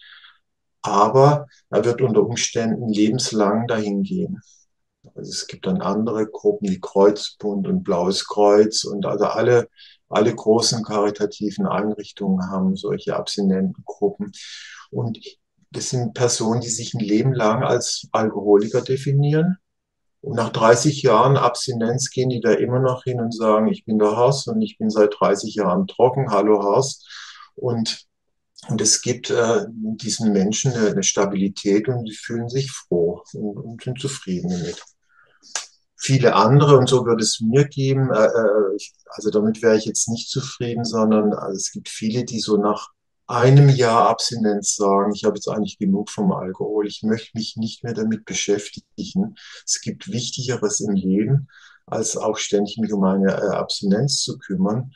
aber er wird unter Umständen lebenslang dahin gehen. Also es gibt dann andere Gruppen wie Kreuzbund und Blaues Kreuz und also alle großen karitativen Einrichtungen haben solche Abstinentengruppen. Und das sind Personen, die sich ein Leben lang als Alkoholiker definieren. Und nach 30 Jahren Abstinenz gehen die da immer noch hin und sagen, ich bin der Horst und ich bin seit 30 Jahren trocken. Hallo Horst. Und, und es gibt diesen Menschen eine Stabilität und die fühlen sich froh und sind zufrieden damit. Viele andere, und so würde es mir geben, also damit wäre ich jetzt nicht zufrieden, sondern also es gibt viele, die so nach einem Jahr Abstinenz sagen, ich habe jetzt eigentlich genug vom Alkohol, ich möchte mich nicht mehr damit beschäftigen. Es gibt Wichtigeres im Leben, als auch ständig mich um eine Abstinenz zu kümmern.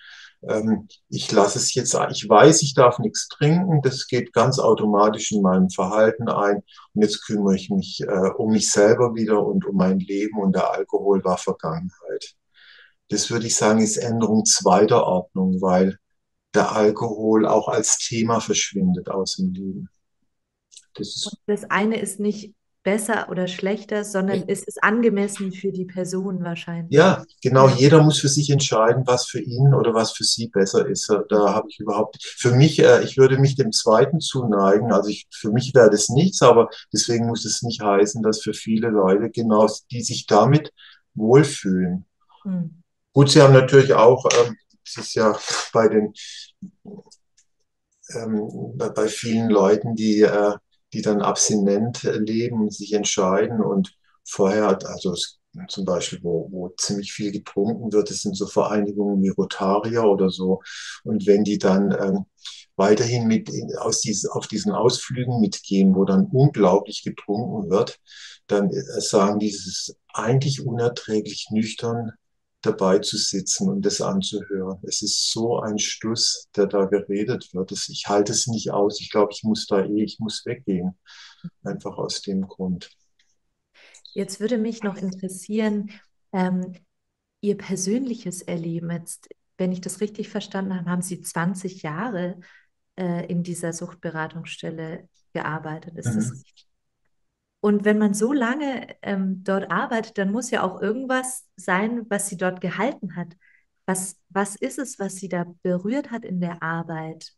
Ich lasse es jetzt, ich weiß, ich darf nichts trinken, das geht ganz automatisch in meinem Verhalten ein. Und jetzt kümmere ich mich um mich selber wieder und um mein Leben und der Alkohol war Vergangenheit. Das würde ich sagen, ist Änderung zweiter Ordnung, weil der Alkohol auch als Thema verschwindet aus dem Leben. Das ist, Das eine ist nicht besser oder schlechter, sondern es ist angemessen für die Person wahrscheinlich. ja, genau, Ja. jeder muss für sich entscheiden, was für ihn oder was für sie besser ist. Da habe ich überhaupt, für mich, ich würde mich dem zweiten zuneigen. Also für mich wäre das nichts, aber deswegen muss es nicht heißen, dass für viele Leute genau, die sich damit wohlfühlen. Hm. Gut, sie haben natürlich auch, es ist ja bei den, bei vielen Leuten, die dann abstinent leben und sich entscheiden und vorher, also zum Beispiel, wo ziemlich viel getrunken wird, das sind so Vereinigungen wie Rotarier oder so. Und wenn die dann weiterhin auf diesen Ausflügen mitgehen, wo dann unglaublich getrunken wird, dann sagen die, es ist eigentlich unerträglich nüchtern dabei zu sitzen und das anzuhören. Es ist so ein Stuss, der da geredet wird. Ich halte es nicht aus. Ich glaube, ich muss weggehen. Einfach aus dem Grund. Jetzt würde mich noch interessieren, ähm, Ihr persönliches Erleben. Jetzt, wenn ich das richtig verstanden habe, haben Sie 20 Jahre in dieser Suchtberatungsstelle gearbeitet. Ist das Mhm. richtig? Und wenn man so lange dort arbeitet, dann muss ja auch irgendwas sein, was Sie dort gehalten hat. Was ist es, was Sie da berührt hat in der Arbeit?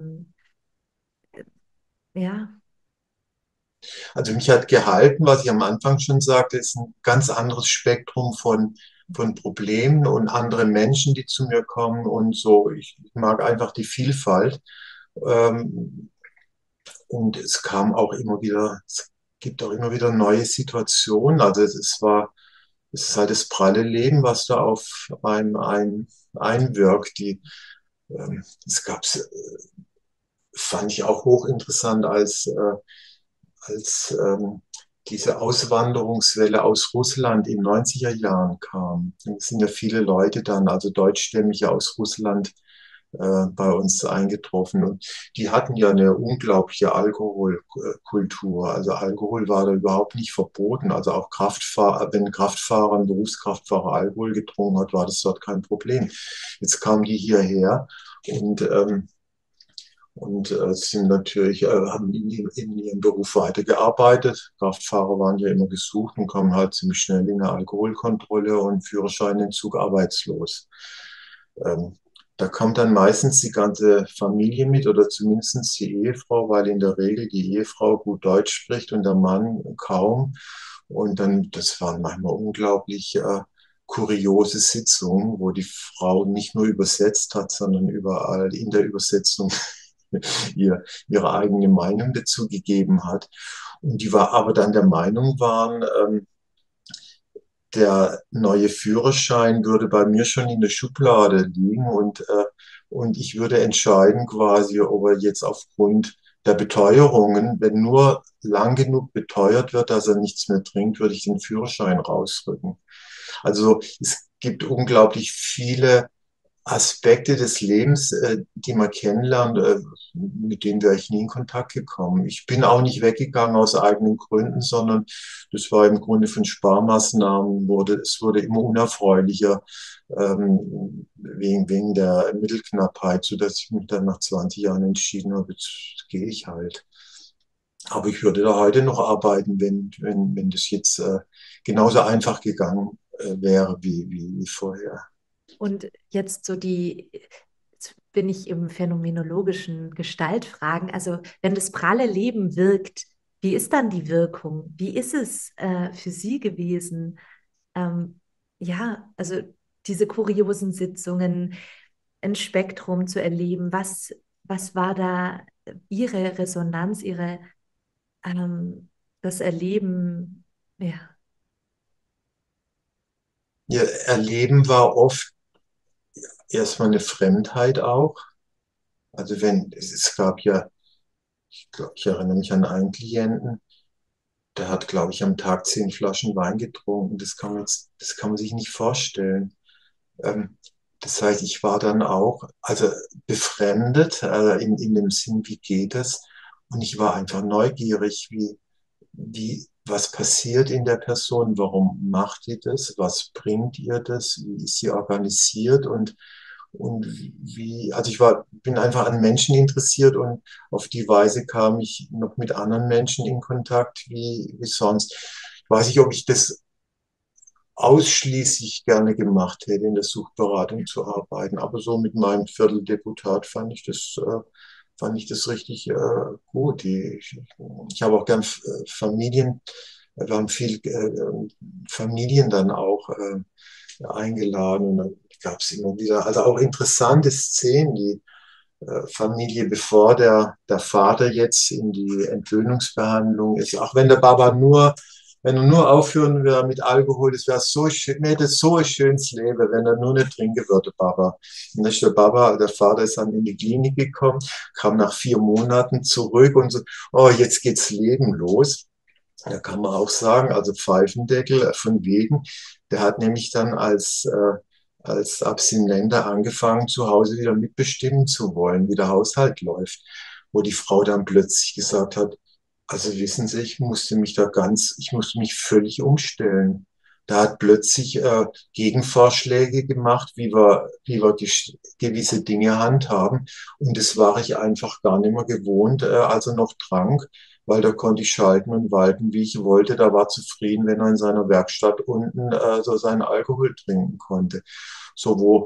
Ja, Also mich hat gehalten, was ich am Anfang schon sagte, ist ein ganz anderes Spektrum von Problemen und andere Menschen, die zu mir kommen und so. Ich mag einfach die Vielfalt. Ähm, und es kam auch immer wieder, es gibt auch immer wieder neue Situationen. Also es ist halt das pralle Leben, was da auf einwirkt. Es gab, fand ich auch hochinteressant, als diese Auswanderungswelle aus Russland in 90er Jahren kam. Es sind ja viele Leute dann, also Deutschstämmige aus Russland, bei uns eingetroffen. Und die hatten ja eine unglaubliche Alkoholkultur. Also Alkohol war da überhaupt nicht verboten. Also auch Kraftfahrer, wenn ein Kraftfahrer, ein Berufskraftfahrer Alkohol getrunken hat, war das dort kein Problem. Jetzt kamen die hierher und sind natürlich, haben in ihrem Beruf weitergearbeitet. Kraftfahrer waren ja immer gesucht und kamen halt ziemlich schnell in eine Alkoholkontrolle und Führerscheinentzug arbeitslos. Ähm, Da kommt dann meistens die ganze Familie mit oder zumindest die Ehefrau, weil in der Regel die Ehefrau gut Deutsch spricht und der Mann kaum. Und dann, das waren manchmal unglaublich kuriose Sitzungen, wo die Frau nicht nur übersetzt hat, sondern überall in der Übersetzung ihre eigene Meinung dazu gegeben hat. Und die war aber dann der Meinung waren, der neue Führerschein würde bei mir schon in der Schublade liegen und ich würde entscheiden quasi, ob er jetzt aufgrund der Beteuerungen, wenn nur lang genug beteuert wird, dass er nichts mehr trinkt, würde ich den Führerschein rausrücken. Also es gibt unglaublich viele Aspekte des Lebens, die man kennenlernt, mit denen wäre ich nie in Kontakt gekommen. Ich bin auch nicht weggegangen aus eigenen Gründen, sondern das war im Grunde von Sparmaßnahmen, es wurde immer unerfreulicher, wegen der Mittelknappheit, sodass ich mich dann nach 20 Jahren entschieden habe, jetzt gehe ich halt. Aber ich würde da heute noch arbeiten, wenn das jetzt genauso einfach gegangen wäre wie vorher. und jetzt jetzt bin ich im phänomenologischen Gestaltfragen. Also, wenn das pralle Leben wirkt, wie ist dann die Wirkung? Wie ist es für Sie gewesen? Ähm, ja, also diese kuriosen Sitzungen, ein Spektrum zu erleben. Was war da Ihre Resonanz, das Erleben? Ja. Ihr Erleben war oft erstmal eine Fremdheit auch. Also es gab ja, ich glaube, ich erinnere mich an einen Klienten, der hat, glaube ich, am Tag 10 Flaschen Wein getrunken. Das kann man sich nicht vorstellen. Ähm, Das heißt, ich war dann auch, also befremdet, in dem Sinn, wie geht es? Und ich war einfach neugierig, was passiert in der Person? Warum macht die das? Was bringt ihr das? Wie ist sie organisiert? Und also bin einfach an Menschen interessiert und auf die Weise kam ich noch mit anderen Menschen in Kontakt wie sonst. Ich weiß nicht, ob ich das ausschließlich gerne gemacht hätte, in der Suchtberatung zu arbeiten, aber so mit meinem Vierteldeputat fand ich das richtig gut. Ich habe auch gern wir haben viel Familien dann auch eingeladen und dann gab es immer wieder, also auch interessante Szenen, die Familie, bevor der Vater jetzt in die Entwöhnungsbehandlung ist. Auch wenn er nur aufhören würde mit Alkohol, das wäre so schön, mir hätte so ein schönes Leben, wenn er nur nicht trinken würde, Baba. Und dann ist der Vater ist dann in die Klinik gekommen, kam nach 4 Monaten zurück und so, oh, jetzt geht's Leben los. Da kann man auch sagen, also Pfeifendeckel von wegen, der hat nämlich dann als Abstinenter angefangen, zu Hause wieder mitbestimmen zu wollen, wie der Haushalt läuft, wo die Frau dann plötzlich gesagt hat, also wissen Sie, ich musste mich völlig umstellen. Da hat plötzlich Gegenvorschläge gemacht, wie wir gewisse Dinge handhaben. Und das war ich einfach gar nicht mehr gewohnt, als er noch trank, weil da konnte ich schalten und walten, wie ich wollte. Da war zufrieden, wenn er in seiner Werkstatt unten so seinen Alkohol trinken konnte. So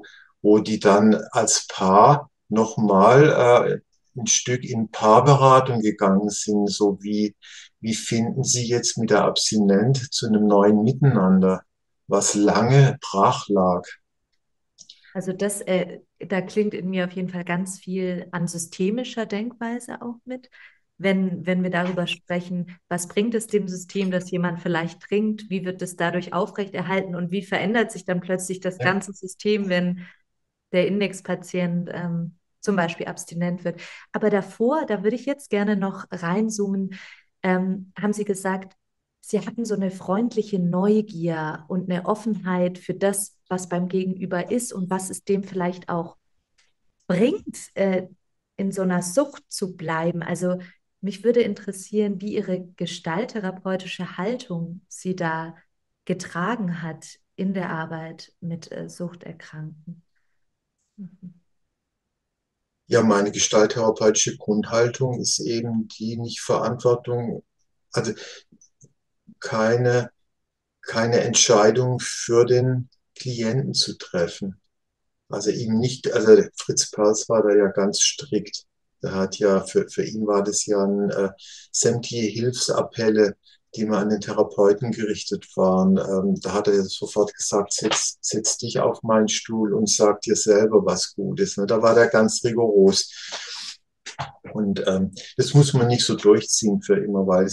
wo die dann als Paar nochmal ein Stück in Paarberatung gegangen sind, so wie finden Sie jetzt mit der Abstinenz zu einem neuen Miteinander, was lange brach lag. Also da klingt in mir auf jeden Fall ganz viel an systemischer Denkweise auch mit. Wenn wir darüber sprechen, was bringt es dem System, dass jemand vielleicht trinkt, wie wird es dadurch aufrechterhalten und wie verändert sich dann plötzlich das Ja. ganze System, wenn der Indexpatient zum Beispiel abstinent wird. Aber davor, da würde ich jetzt gerne noch reinzoomen, haben Sie gesagt, Sie hatten so eine freundliche Neugier und eine Offenheit für das, was beim Gegenüber ist und was es dem vielleicht auch bringt, in so einer Sucht zu bleiben. Also mich würde interessieren, wie Ihre gestalttherapeutische Haltung Sie da getragen hat in der Arbeit mit Suchterkrankten. Mhm. Ja, meine gestalttherapeutische Grundhaltung ist eben die nicht Verantwortung, also keine, keine Entscheidung für den Klienten zu treffen. Also ihm nicht, also Fritz Perls war da ja ganz strikt. Er hat ja, für ihn war das ja sämtliche Hilfsappelle, die mal an den Therapeuten gerichtet waren. Da hat er ja sofort gesagt, setz dich auf meinen Stuhl und sag dir selber, was gut ist. Ne? Da war der ganz rigoros. Und das muss man nicht so durchziehen für immer, weil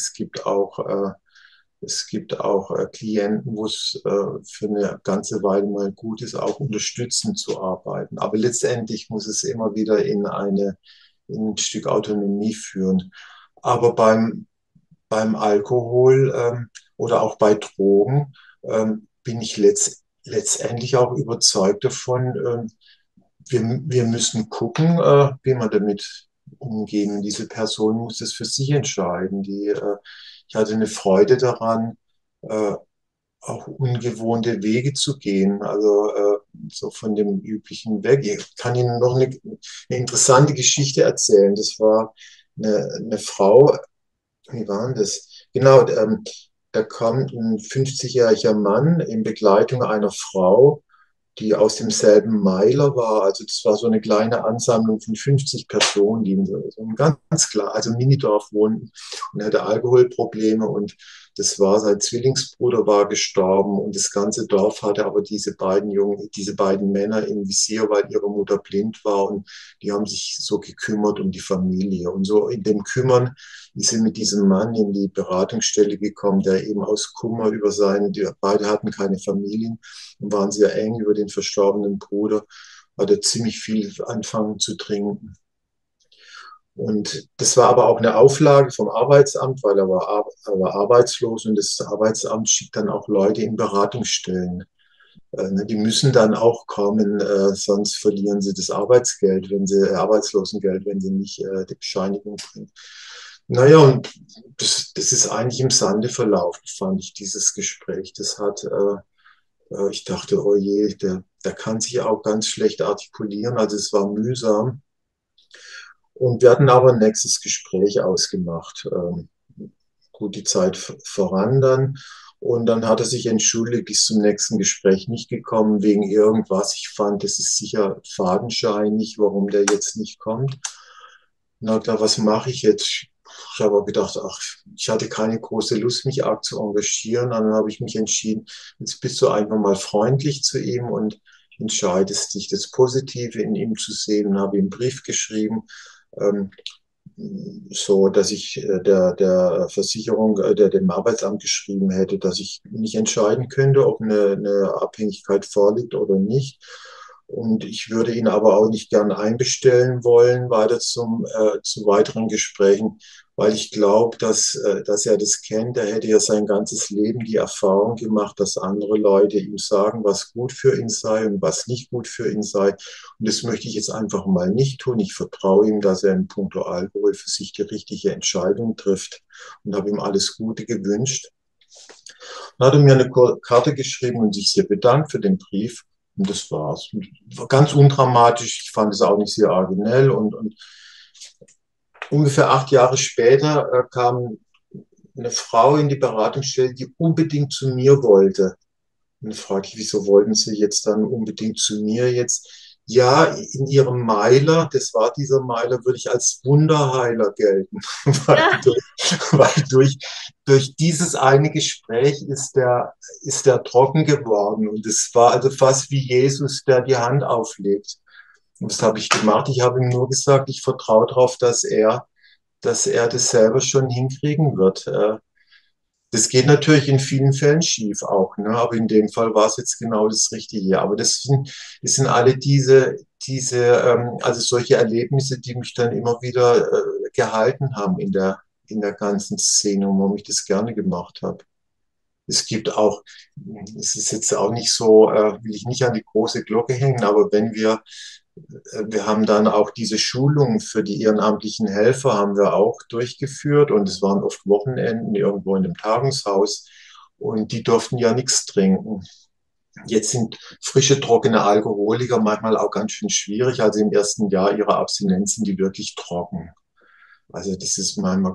es gibt auch Klienten, wo es für eine ganze Weile mal gut ist, auch unterstützend zu arbeiten. Aber letztendlich muss es immer wieder in ein Stück Autonomie führen. Aber beim Alkohol oder auch bei Drogen bin ich letztendlich auch überzeugt davon, wir müssen gucken, wie wir damit umgehen. Und diese Person muss es für sich entscheiden. Ich hatte eine Freude daran, äh, auch ungewohnte Wege zu gehen, also so von dem üblichen weg. Ich kann Ihnen noch eine interessante Geschichte erzählen. Das war eine Frau, wie war denn das? Genau, da kam ein 50-jähriger Mann in Begleitung einer Frau, die aus demselben Meiler war. Also das war so eine kleine Ansammlung von 50 Personen, die in so einem ganz klar, also Minidorf wohnten und hatte Alkoholprobleme und das war, sein Zwillingsbruder war gestorben und das ganze Dorf hatte aber diese beiden Männer im Visier, weil ihre Mutter blind war und die haben sich so gekümmert um die Familie und so in dem Kümmern ist sie mit diesem Mann in die Beratungsstelle gekommen, der eben aus Kummer über beide hatten keine Familien und waren sehr eng über den verstorbenen Bruder, hat er ziemlich viel anfangen zu trinken. Und das war aber auch eine Auflage vom Arbeitsamt, weil er war arbeitslos und das Arbeitsamt schickt dann auch Leute in Beratungsstellen. Die müssen dann auch kommen, sonst verlieren sie das Arbeitsgeld, Arbeitslosengeld, wenn sie nicht die Bescheinigung bringen. Naja, und das ist eigentlich im Sande verlaufen, fand ich, dieses Gespräch. Ich dachte, oh je, der kann sich auch ganz schlecht artikulieren, also es war mühsam. Und wir hatten aber ein nächstes Gespräch ausgemacht. Gut, die Zeit voran dann. Und dann hat er sich entschuldigt, ist zum nächsten Gespräch nicht gekommen wegen irgendwas. Ich fand, es ist sicher fadenscheinig, warum der jetzt nicht kommt. Na klar, was mache ich jetzt? Ich habe aber gedacht, ach, ich hatte keine große Lust, mich arg zu engagieren. Dann habe ich mich entschieden, jetzt bist du einfach mal freundlich zu ihm und entscheidest dich, das Positive in ihm zu sehen und habe ihm einen Brief geschrieben, ähm, so dass ich der Versicherung, dem Arbeitsamt geschrieben hätte, dass ich nicht entscheiden könnte, ob eine Abhängigkeit vorliegt oder nicht. Und ich würde ihn aber auch nicht gern einbestellen wollen, weiter zu weiteren Gesprächen, weil ich glaube, dass er das kennt. Er hätte ja sein ganzes Leben die Erfahrung gemacht, dass andere Leute ihm sagen, was gut für ihn sei und was nicht gut für ihn sei. Und das möchte ich jetzt einfach mal nicht tun. Ich vertraue ihm, dass er in puncto Alkohol für sich die richtige Entscheidung trifft und habe ihm alles Gute gewünscht. Dann hat er mir eine Karte geschrieben und sich sehr bedankt für den Brief. Und das war's. War ganz undramatisch. Ich fand es auch nicht sehr originell. Und ungefähr 8 Jahre später kam eine Frau in die Beratungsstelle, die unbedingt zu mir wollte. Und dann fragte ich, wieso wollten Sie jetzt dann unbedingt zu mir jetzt? Ja, in ihrem Meiler, das war dieser Meiler, würde ich als Wunderheiler gelten, weil Ja. durch dieses eine Gespräch ist der trocken geworden. Und es war also fast wie Jesus, der die Hand auflegt. Und das habe ich gemacht. Ich habe ihm nur gesagt, ich vertraue darauf, dass er das selber schon hinkriegen wird. Das geht natürlich in vielen Fällen schief auch, ne? Aber in dem Fall war es jetzt genau das Richtige. Aber das sind alle also solche Erlebnisse, die mich dann immer wieder gehalten haben in der ganzen Szene und warum ich das gerne gemacht habe. Es gibt auch, es ist jetzt auch nicht so, will ich nicht an die große Glocke hängen, aber wir haben dann auch diese Schulungen für die ehrenamtlichen Helfer haben wir auch durchgeführt und es waren oft Wochenenden irgendwo in einem Tagungshaus und die durften ja nichts trinken. Jetzt sind frische, trockene Alkoholiker manchmal auch ganz schön schwierig. Also im ersten Jahr ihrer Abstinenz sind die wirklich trocken. Also das ist manchmal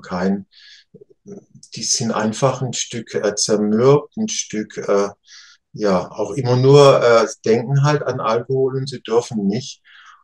die sind einfach ein Stück zermürbt, ein Stück, ja, auch immer nur denken halt an Alkohol und sie dürfen nicht.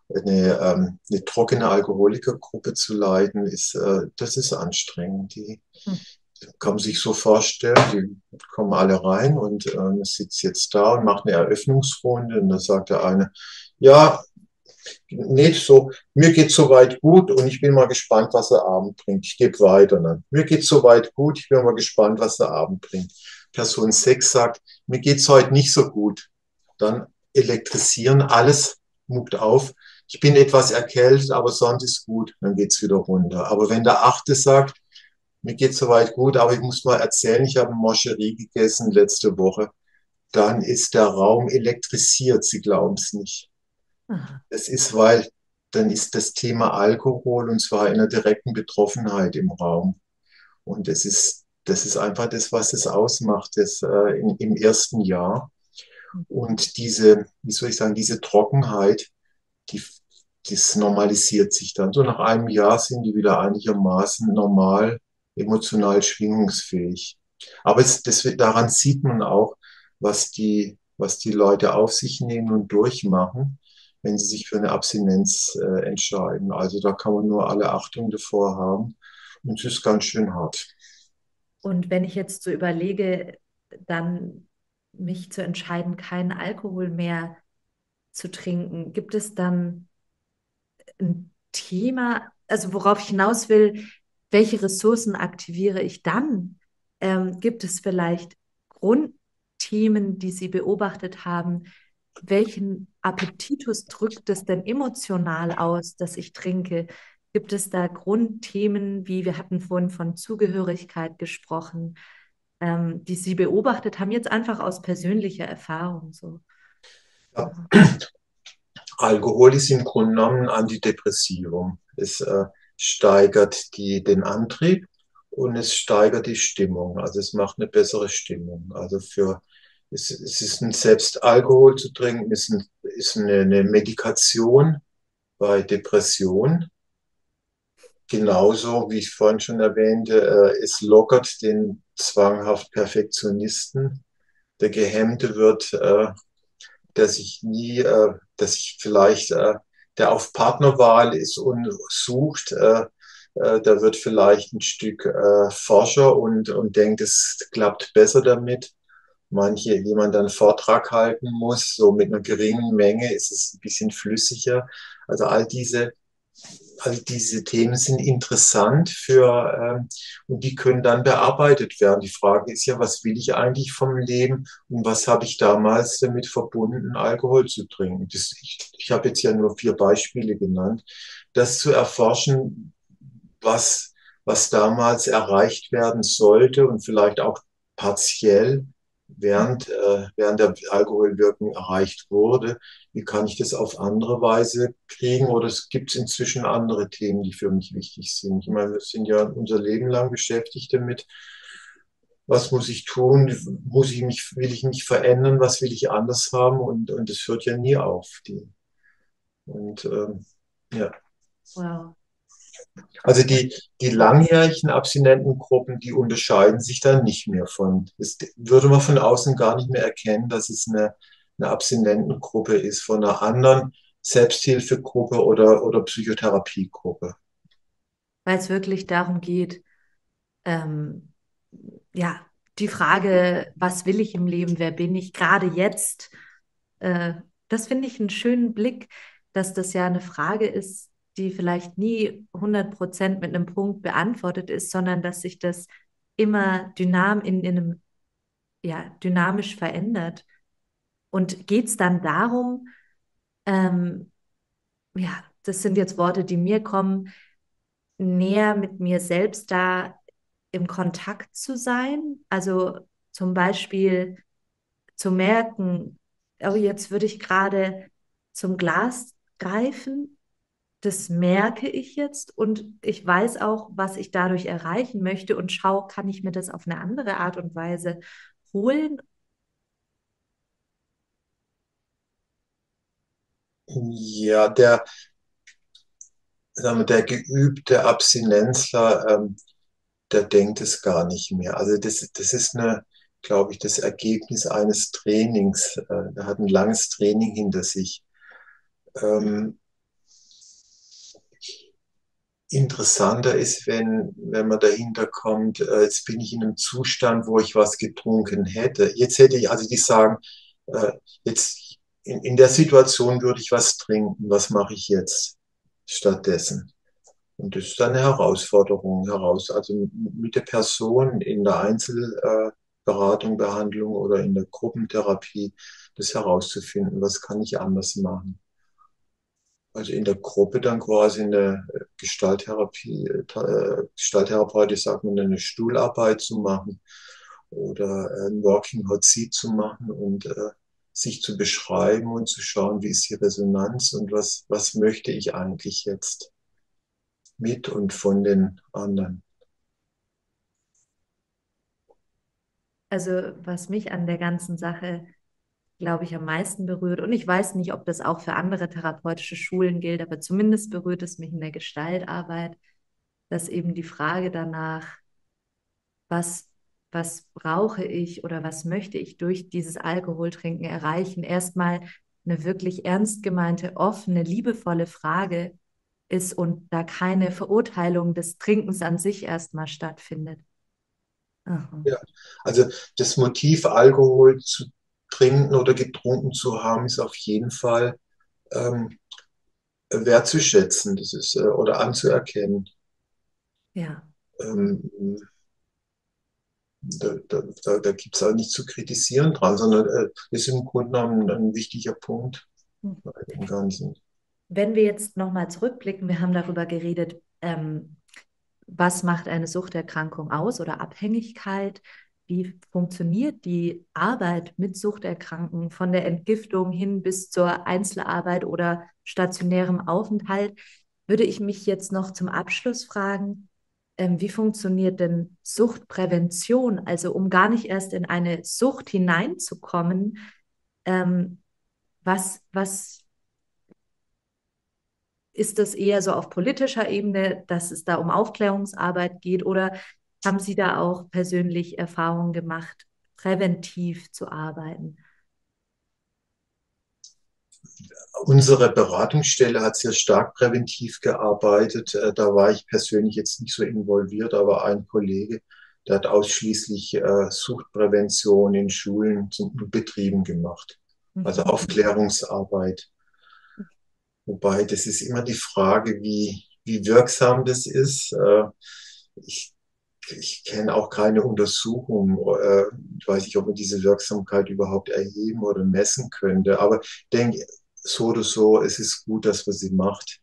Eine trockene Alkoholikergruppe zu leiten, das ist anstrengend. Die kann man sich so vorstellen, die kommen alle rein und sitzt jetzt da und macht eine Eröffnungsrunde und da sagt der eine, ja, nicht so, mir geht's soweit gut und ich bin mal gespannt, was der Abend bringt. Ich gebe weiter. Ne? Mir geht's soweit gut, ich bin mal gespannt, was der Abend bringt. Person 6 sagt, mir geht's heute nicht so gut. Dann elektrisieren, alles muckt auf. Ich bin etwas erkältet, aber sonst ist gut. Dann geht's wieder runter. Aber wenn der Achte sagt, mir geht's soweit gut, aber ich muss mal erzählen, ich habe eine Moscherie gegessen letzte Woche, dann ist der Raum elektrisiert. Sie glauben es nicht. Aha. Das ist, weil dann ist das Thema Alkohol und zwar in einer direkten Betroffenheit im Raum. Und das ist einfach das, was es ausmacht, im ersten Jahr. Und wie soll ich sagen, diese Trockenheit, die, das normalisiert sich dann. So nach einem Jahr sind die wieder einigermaßen normal, emotional schwingungsfähig. Aber daran sieht man auch, was die Leute auf sich nehmen und durchmachen, wenn sie sich für eine Abstinenz entscheiden. Also da kann man nur alle Achtung davor haben. Und es ist ganz schön hart. Und wenn ich jetzt so überlege, dann mich zu entscheiden, keinen Alkohol mehr zu trinken, gibt es dann ein Thema, also worauf ich hinaus will, welche Ressourcen aktiviere ich dann? Gibt es vielleicht Grundthemen, die Sie beobachtet haben? Welchen Appetitus drückt es denn emotional aus, dass ich trinke? Gibt es da Grundthemen, wie wir hatten vorhin von Zugehörigkeit gesprochen, die Sie beobachtet haben, jetzt einfach aus persönlicher Erfahrung so? Ja. Alkohol ist im Grunde genommen ein Antidepressivum. Es steigert den Antrieb und es steigert die Stimmung. Also es macht eine bessere Stimmung. Es ist selbst Alkohol zu trinken, ist eine Medikation bei Depression. Genauso, wie ich vorhin schon erwähnte, es lockert den zwanghaft Perfektionisten. Der Gehemmte der sich vielleicht, der auf Partnerwahl ist und sucht, der wird vielleicht ein Stück forscher und denkt, es klappt besser damit. Jemand einen Vortrag halten muss, so mit einer geringen Menge ist es ein bisschen flüssiger. Also all diese Themen sind interessant und die können dann bearbeitet werden. Die Frage ist ja, was will ich eigentlich vom Leben und was habe ich damals damit verbunden, Alkohol zu trinken? Ich habe jetzt ja nur 4 Beispiele genannt. Das zu erforschen, was damals erreicht werden sollte und vielleicht auch partiell während der Alkoholwirkung erreicht wurde, wie kann ich das auf andere Weise kriegen? Oder es gibt inzwischen andere Themen, die für mich wichtig sind. Ich meine, wir sind ja unser Leben lang beschäftigt damit. Was muss ich tun? Will ich mich verändern? Was will ich anders haben? Und das hört ja nie auf. Und ja. Wow. Also die langjährigen Abstinentengruppen, die unterscheiden sich dann nicht mehr von. Das würde man von außen gar nicht mehr erkennen, dass es eine Abstinentengruppe ist von einer anderen. Selbsthilfegruppe oder Psychotherapiegruppe. Weil es wirklich darum geht, ähm, ja, die Frage, was will ich im Leben, wer bin ich, gerade jetzt, äh, das finde ich einen schönen Blick, dass das ja eine Frage ist, die vielleicht nie 100% mit einem Punkt beantwortet ist, sondern dass sich das immer in einem, ja, dynamisch verändert. Und geht es dann darum, ähm, ja, das sind jetzt Worte, die mir kommen, näher mit mir selbst da im Kontakt zu sein. Also zum Beispiel zu merken, oh, jetzt würde ich gerade zum Glas greifen. Das merke ich jetzt und ich weiß auch, was ich dadurch erreichen möchte und schaue, kann ich mir das auf eine andere Art und Weise holen? Ja, sagen wir, der geübte Abstinenzler, der denkt es gar nicht mehr. Also das ist glaube ich, das Ergebnis eines Trainings. Er hat ein langes Training hinter sich. Ähm, Interessanter ist, wenn man dahinter kommt, jetzt bin ich in einem Zustand, wo ich was getrunken hätte. Jetzt hätte ich, also die sagen, äh, jetzt in der Situation würde ich was trinken. Was mache ich jetzt stattdessen? Und das ist dann eine Herausforderung also mit der Person in der Einzelberatung, Behandlung oder in der Gruppentherapie, das herauszufinden, was kann ich anders machen. Also in der Gruppe dann quasi eine Gestalttherapeutisch sagt man, eine Stuhlarbeit zu machen oder ein Walking Hot Seat zu machen und sich zu beschreiben und zu schauen, wie ist die Resonanz und was möchte ich eigentlich jetzt mit und von den anderen. Also was mich an der ganzen Sache, glaube ich, am meisten berührt, und ich weiß nicht, ob das auch für andere therapeutische Schulen gilt, aber zumindest berührt es mich in der Gestaltarbeit, dass eben die Frage danach, was, was brauche ich oder was möchte ich durch dieses Alkoholtrinken erreichen, erstmal eine wirklich ernst gemeinte, offene, liebevolle Frage ist und da keine Verurteilung des Trinkens an sich erstmal stattfindet. Aha. Ja. Also das Motiv, Alkohol zu trinken oder getrunken zu haben, ist auf jeden Fall ähm, wertzuschätzen, das ist, oder anzuerkennen. Ja. Ähm, da gibt es auch nichts zu kritisieren dran, sondern ist im Grunde genommen ein wichtiger Punkt im Ganzen. Wenn wir jetzt nochmal zurückblicken, wir haben darüber geredet, was macht eine Suchterkrankung aus oder Abhängigkeit? Wie funktioniert die Arbeit mit Suchterkrankungen von der Entgiftung hin bis zur Einzelarbeit oder stationärem Aufenthalt? Würde ich mich jetzt noch zum Abschluss fragen, wie funktioniert denn Suchtprävention? Also um gar nicht erst in eine Sucht hineinzukommen, ähm, was ist das eher so auf politischer Ebene, dass es da um Aufklärungsarbeit geht, oder haben Sie da auch persönlich Erfahrungen gemacht, präventiv zu arbeiten? Unsere Beratungsstelle hat sehr stark präventiv gearbeitet. Da war ich persönlich jetzt nicht so involviert, aber ein Kollege, der hat ausschließlich Suchtprävention in Schulen und Betrieben gemacht. Also Mhm. Aufklärungsarbeit. Wobei, das ist immer die Frage, wie wirksam das ist. Ich, ich kenne auch keine Untersuchung. Ich weiß nicht, ob man diese Wirksamkeit überhaupt erheben oder messen könnte. Aber ich denke, so oder so, es ist gut, dass man sie macht.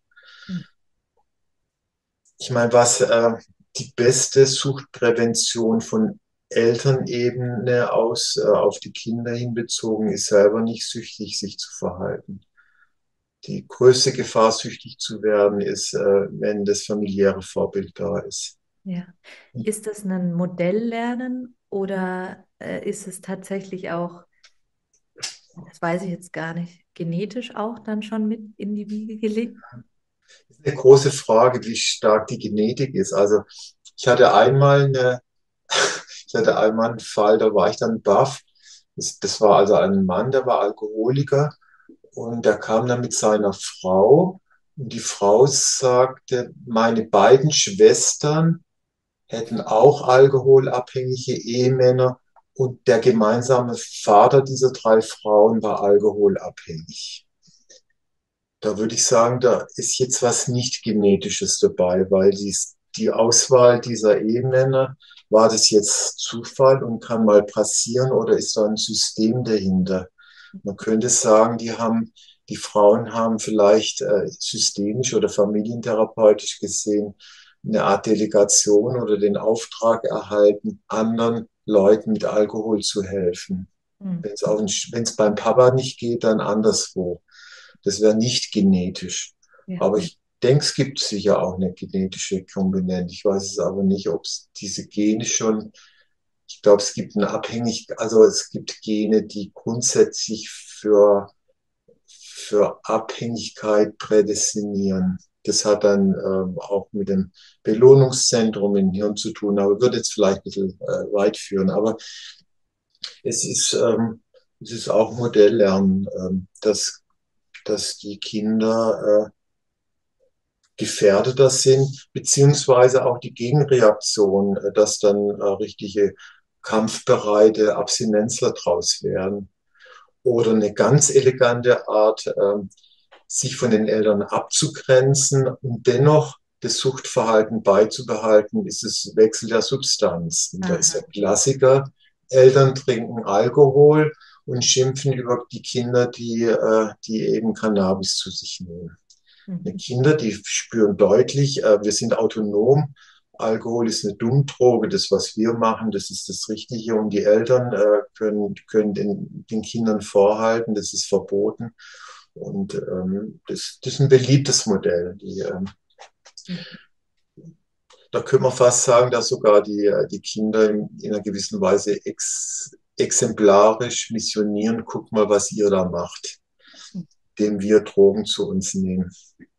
Ich meine, was die beste Suchtprävention von Elternebene aus auf die Kinder hinbezogen ist, selber nicht süchtig sich zu verhalten. Die größte Gefahr, süchtig zu werden, ist, wenn das familiäre Vorbild da ist. Ja. Ist das ein Modelllernen oder ist es tatsächlich auch, das weiß ich jetzt gar nicht, genetisch auch dann schon mit in die Wiege gelegt? Das ist eine große Frage, wie stark die Genetik ist. Also ich hatte einmal eine, ich hatte einmal einen Fall, da war ich dann baff. Das war also ein Mann, der war Alkoholiker Und er kam dann mit seiner Frau und die Frau sagte, meine beiden Schwestern hätten auch alkoholabhängige Ehemänner und der gemeinsame Vater dieser drei Frauen war alkoholabhängig. Da würde ich sagen, da ist jetzt was nicht Genetisches dabei, weil die Auswahl dieser Ehemänner, war das jetzt Zufall und kann mal passieren oder ist da ein System dahinter? Man könnte sagen, die Frauen haben vielleicht systemisch oder familientherapeutisch gesehen eine Art Delegation oder den Auftrag erhalten, anderen Leuten mit Alkohol zu helfen. Hm. Wenn es beim Papa nicht geht, dann anderswo. Das wäre nicht genetisch. Ja, Aber ja. ich denke, es gibt sicher auch eine genetische Komponente. Ich weiß es aber nicht, ob es diese Gene schon, ich glaube, also es gibt Gene, die grundsätzlich für Abhängigkeit prädestinieren. Das hat dann auch mit dem Belohnungszentrum im Hirn zu tun, aber würde jetzt vielleicht ein bisschen weit führen. Aber es ist, ähm, es ist auch Modelllernen, dass die Kinder gefährdeter sind, beziehungsweise auch die Gegenreaktion, dass dann richtige kampfbereite Abstinenzler draus werden. Oder eine ganz elegante Art, sich von den Eltern abzugrenzen und dennoch das Suchtverhalten beizubehalten, ist das Wechsel der Substanzen. Da ist der Aha. Klassiker, Eltern trinken Alkohol und schimpfen über die Kinder, die eben Cannabis zu sich nehmen. Die Mhm. Kinder, die spüren deutlich, wir sind autonom. Alkohol ist eine Dummdroge. Das, was wir machen, das ist das Richtige. Und die Eltern können den Kindern vorhalten, das ist verboten. Und das ist ein beliebtes Modell. Da können wir fast sagen, dass sogar die Kinder in einer gewissen Weise exemplarisch missionieren. Guck mal, was ihr da macht, indem wir Drogen zu uns nehmen.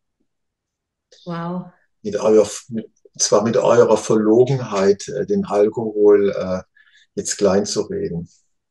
Wow. mit eurer, zwar mit eurer Verlogenheit, den Alkohol jetzt klein zu reden.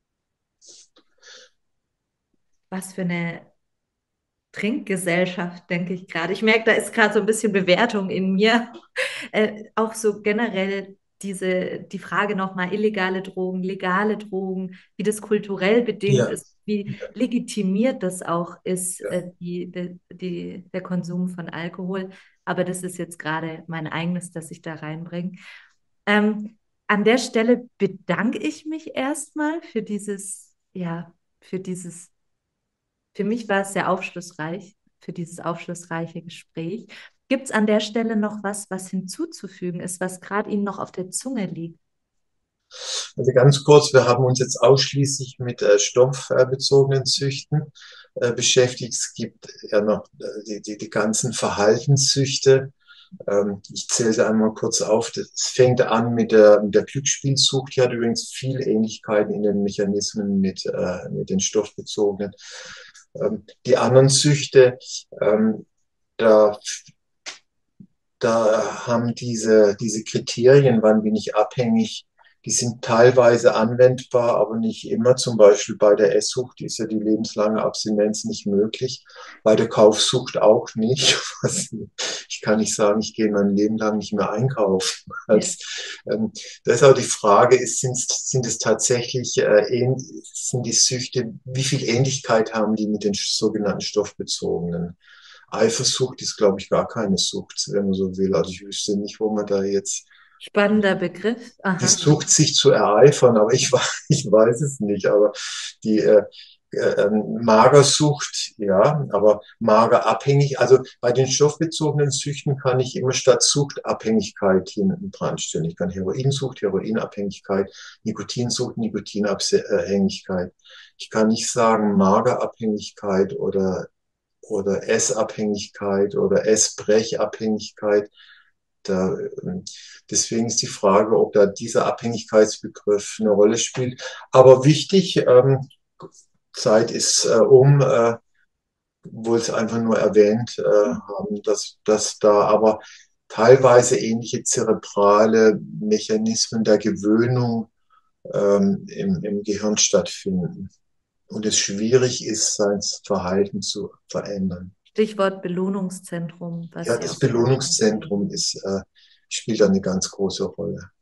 Was für eine Trinkgesellschaft, denke ich gerade. Ich merke, da ist gerade so ein bisschen Bewertung in mir. Auch so generell die Frage nochmal, illegale Drogen, legale Drogen, wie das kulturell bedingt Ja, ist, wie ja, legitimiert das auch ist, ja. der Konsum von Alkohol. Aber das ist jetzt gerade mein eigenes, das ich da reinbringe. An der Stelle bedanke ich mich erstmal für für dieses für mich war es sehr aufschlussreich, für dieses aufschlussreiche Gespräch. Gibt es an der Stelle noch was, was hinzuzufügen ist, was gerade Ihnen noch auf der Zunge liegt? Also ganz kurz, wir haben uns jetzt ausschließlich mit stoffbezogenen Züchten beschäftigt. Es gibt ja noch die ganzen Verhaltenssüchte. Ich zähle sie einmal kurz auf. Es fängt an mit der Glücksspielsucht. Die hat übrigens viel Ähnlichkeiten in den Mechanismen mit den stoffbezogenen. Die anderen Süchte, ähm, da, da haben diese Kriterien, wann bin ich abhängig, die sind teilweise anwendbar, aber nicht immer. Zum Beispiel bei der Esssucht ist ja die lebenslange Abstinenz nicht möglich. Bei der Kaufsucht auch nicht. Ich kann nicht sagen, ich gehe mein Leben lang nicht mehr einkaufen. Ja. Da ist auch die Frage, sind es tatsächlich, sind die Süchte, wie viel Ähnlichkeit haben die mit den sogenannten stoffbezogenen? Eifersucht ist, glaube ich, gar keine Sucht, wenn man so will. Also ich wüsste nicht, wo man da jetzt Spannender Begriff. die Aha. Sucht, sich zu ereifern, aber ich weiß es nicht. Aber die Magersucht, ja, aber magerabhängig, also bei den stoffbezogenen Süchten kann ich immer statt Suchtabhängigkeit hinten dran stellen. Ich kann Heroinsucht, Heroinabhängigkeit, Nikotinsucht, Nikotinabhängigkeit. Ich kann nicht sagen Magerabhängigkeit oder Essabhängigkeit oder Essbrechabhängigkeit. Da, deswegen ist die Frage, ob da dieser Abhängigkeitsbegriff eine Rolle spielt. Aber wichtig, Zeit ist wohl es einfach nur erwähnt haben, dass da aber teilweise ähnliche zerebrale Mechanismen der Gewöhnung im Gehirn stattfinden. und es schwierig ist, sein Verhalten zu verändern. Stichwort Belohnungszentrum, was Ja, Sie das auch gerade Belohnungszentrum ansprechen. spielt eine ganz große Rolle.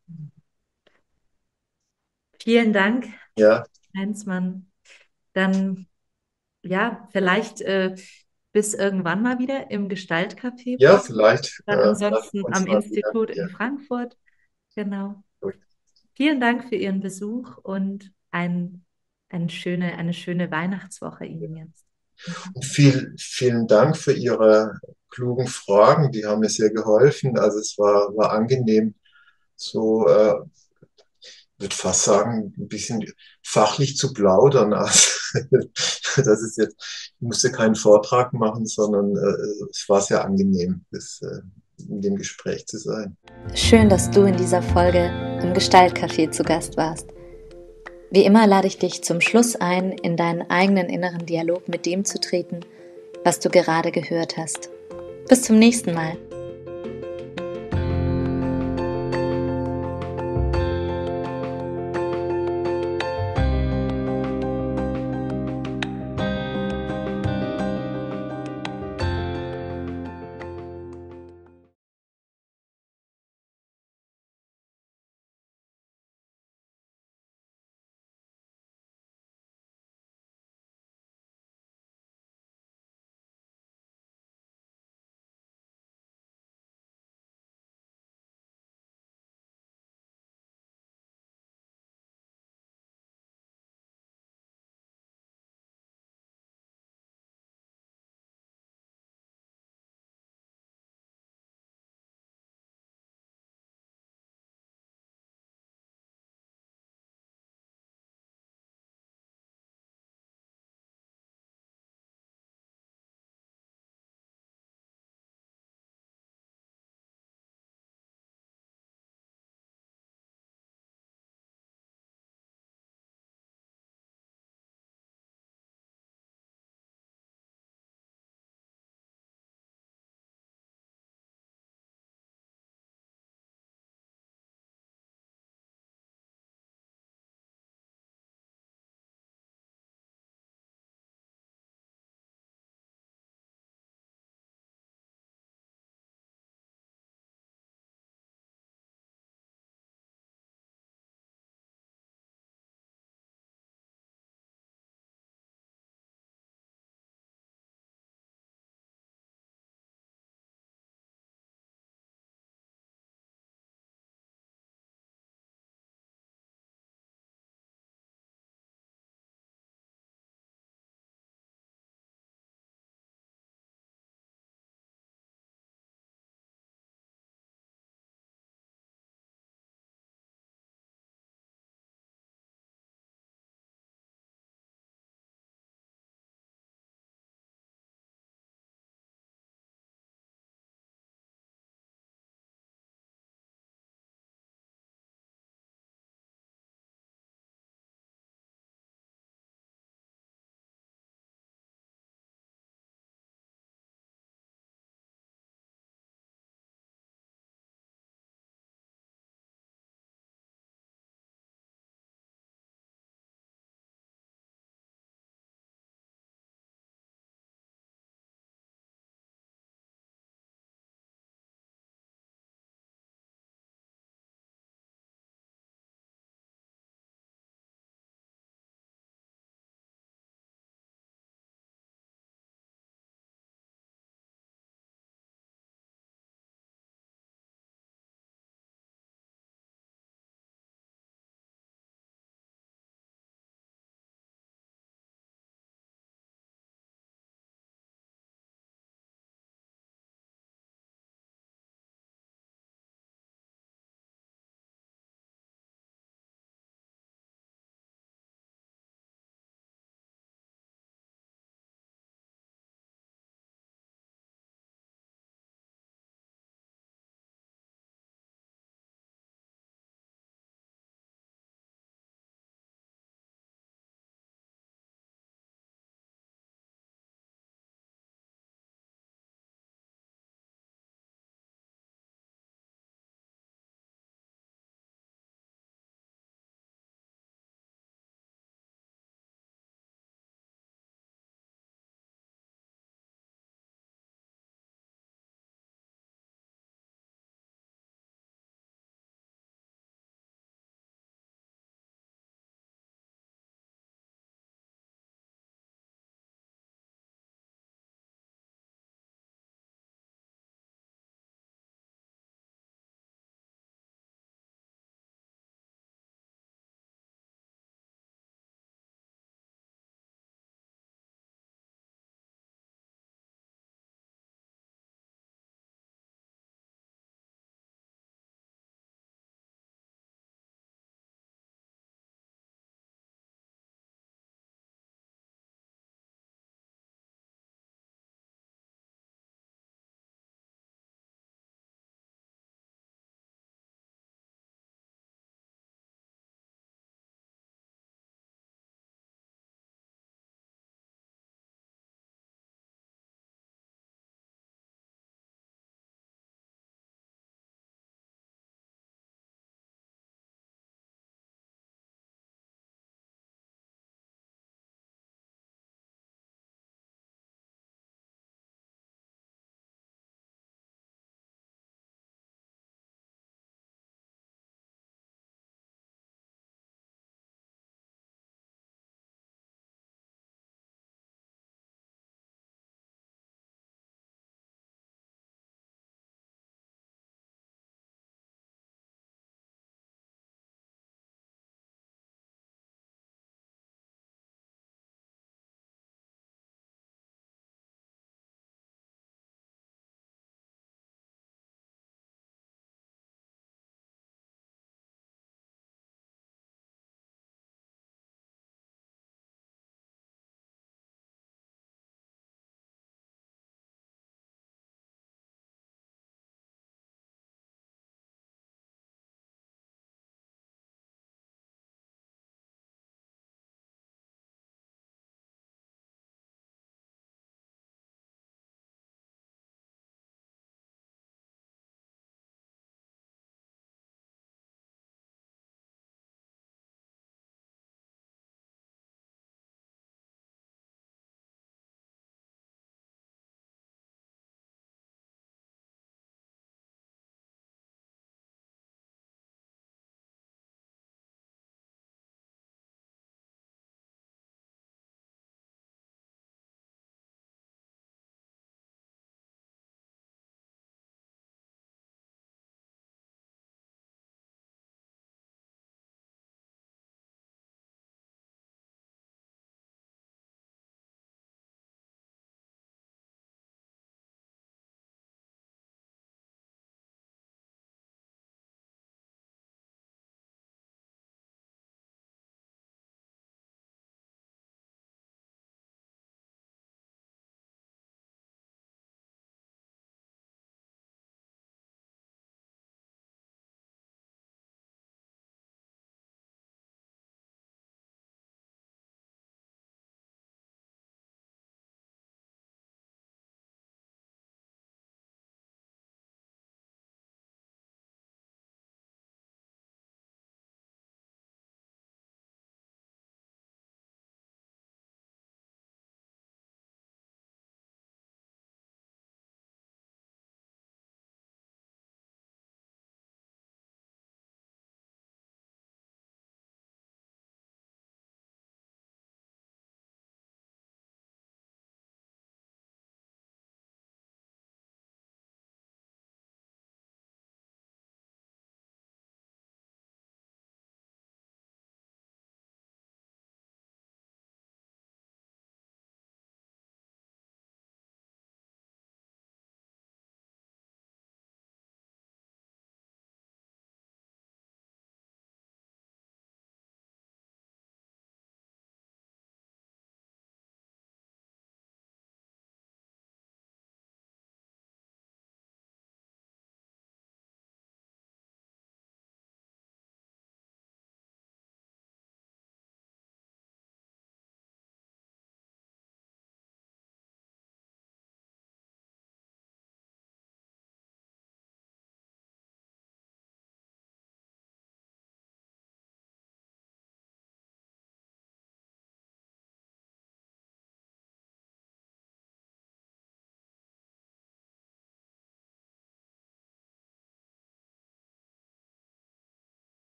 Vielen Dank, Ja, Heinzmann. Dann, ja, vielleicht bis irgendwann mal wieder im ja, Gestaltcafé-Podcast. vielleicht Dann treffen wir ansonsten uns am mal wieder. Institut Ja, in Frankfurt. Genau. gut. Vielen Dank für Ihren Besuch und eine schöne Weihnachtswoche Ihnen jetzt. Und vielen Dank für Ihre klugen Fragen. Die haben mir sehr geholfen. Also es war angenehm, so, würde fast sagen, ein bisschen fachlich zu plaudern. Also, das ist jetzt, ich musste keinen Vortrag machen, sondern es war sehr angenehm, in dem Gespräch zu sein. Schön, dass du in dieser Folge im Gestaltcafé zu Gast warst. Wie immer lade ich dich zum Schluss ein, in deinen eigenen inneren Dialog mit dem zu treten, was du gerade gehört hast. Bis zum nächsten Mal.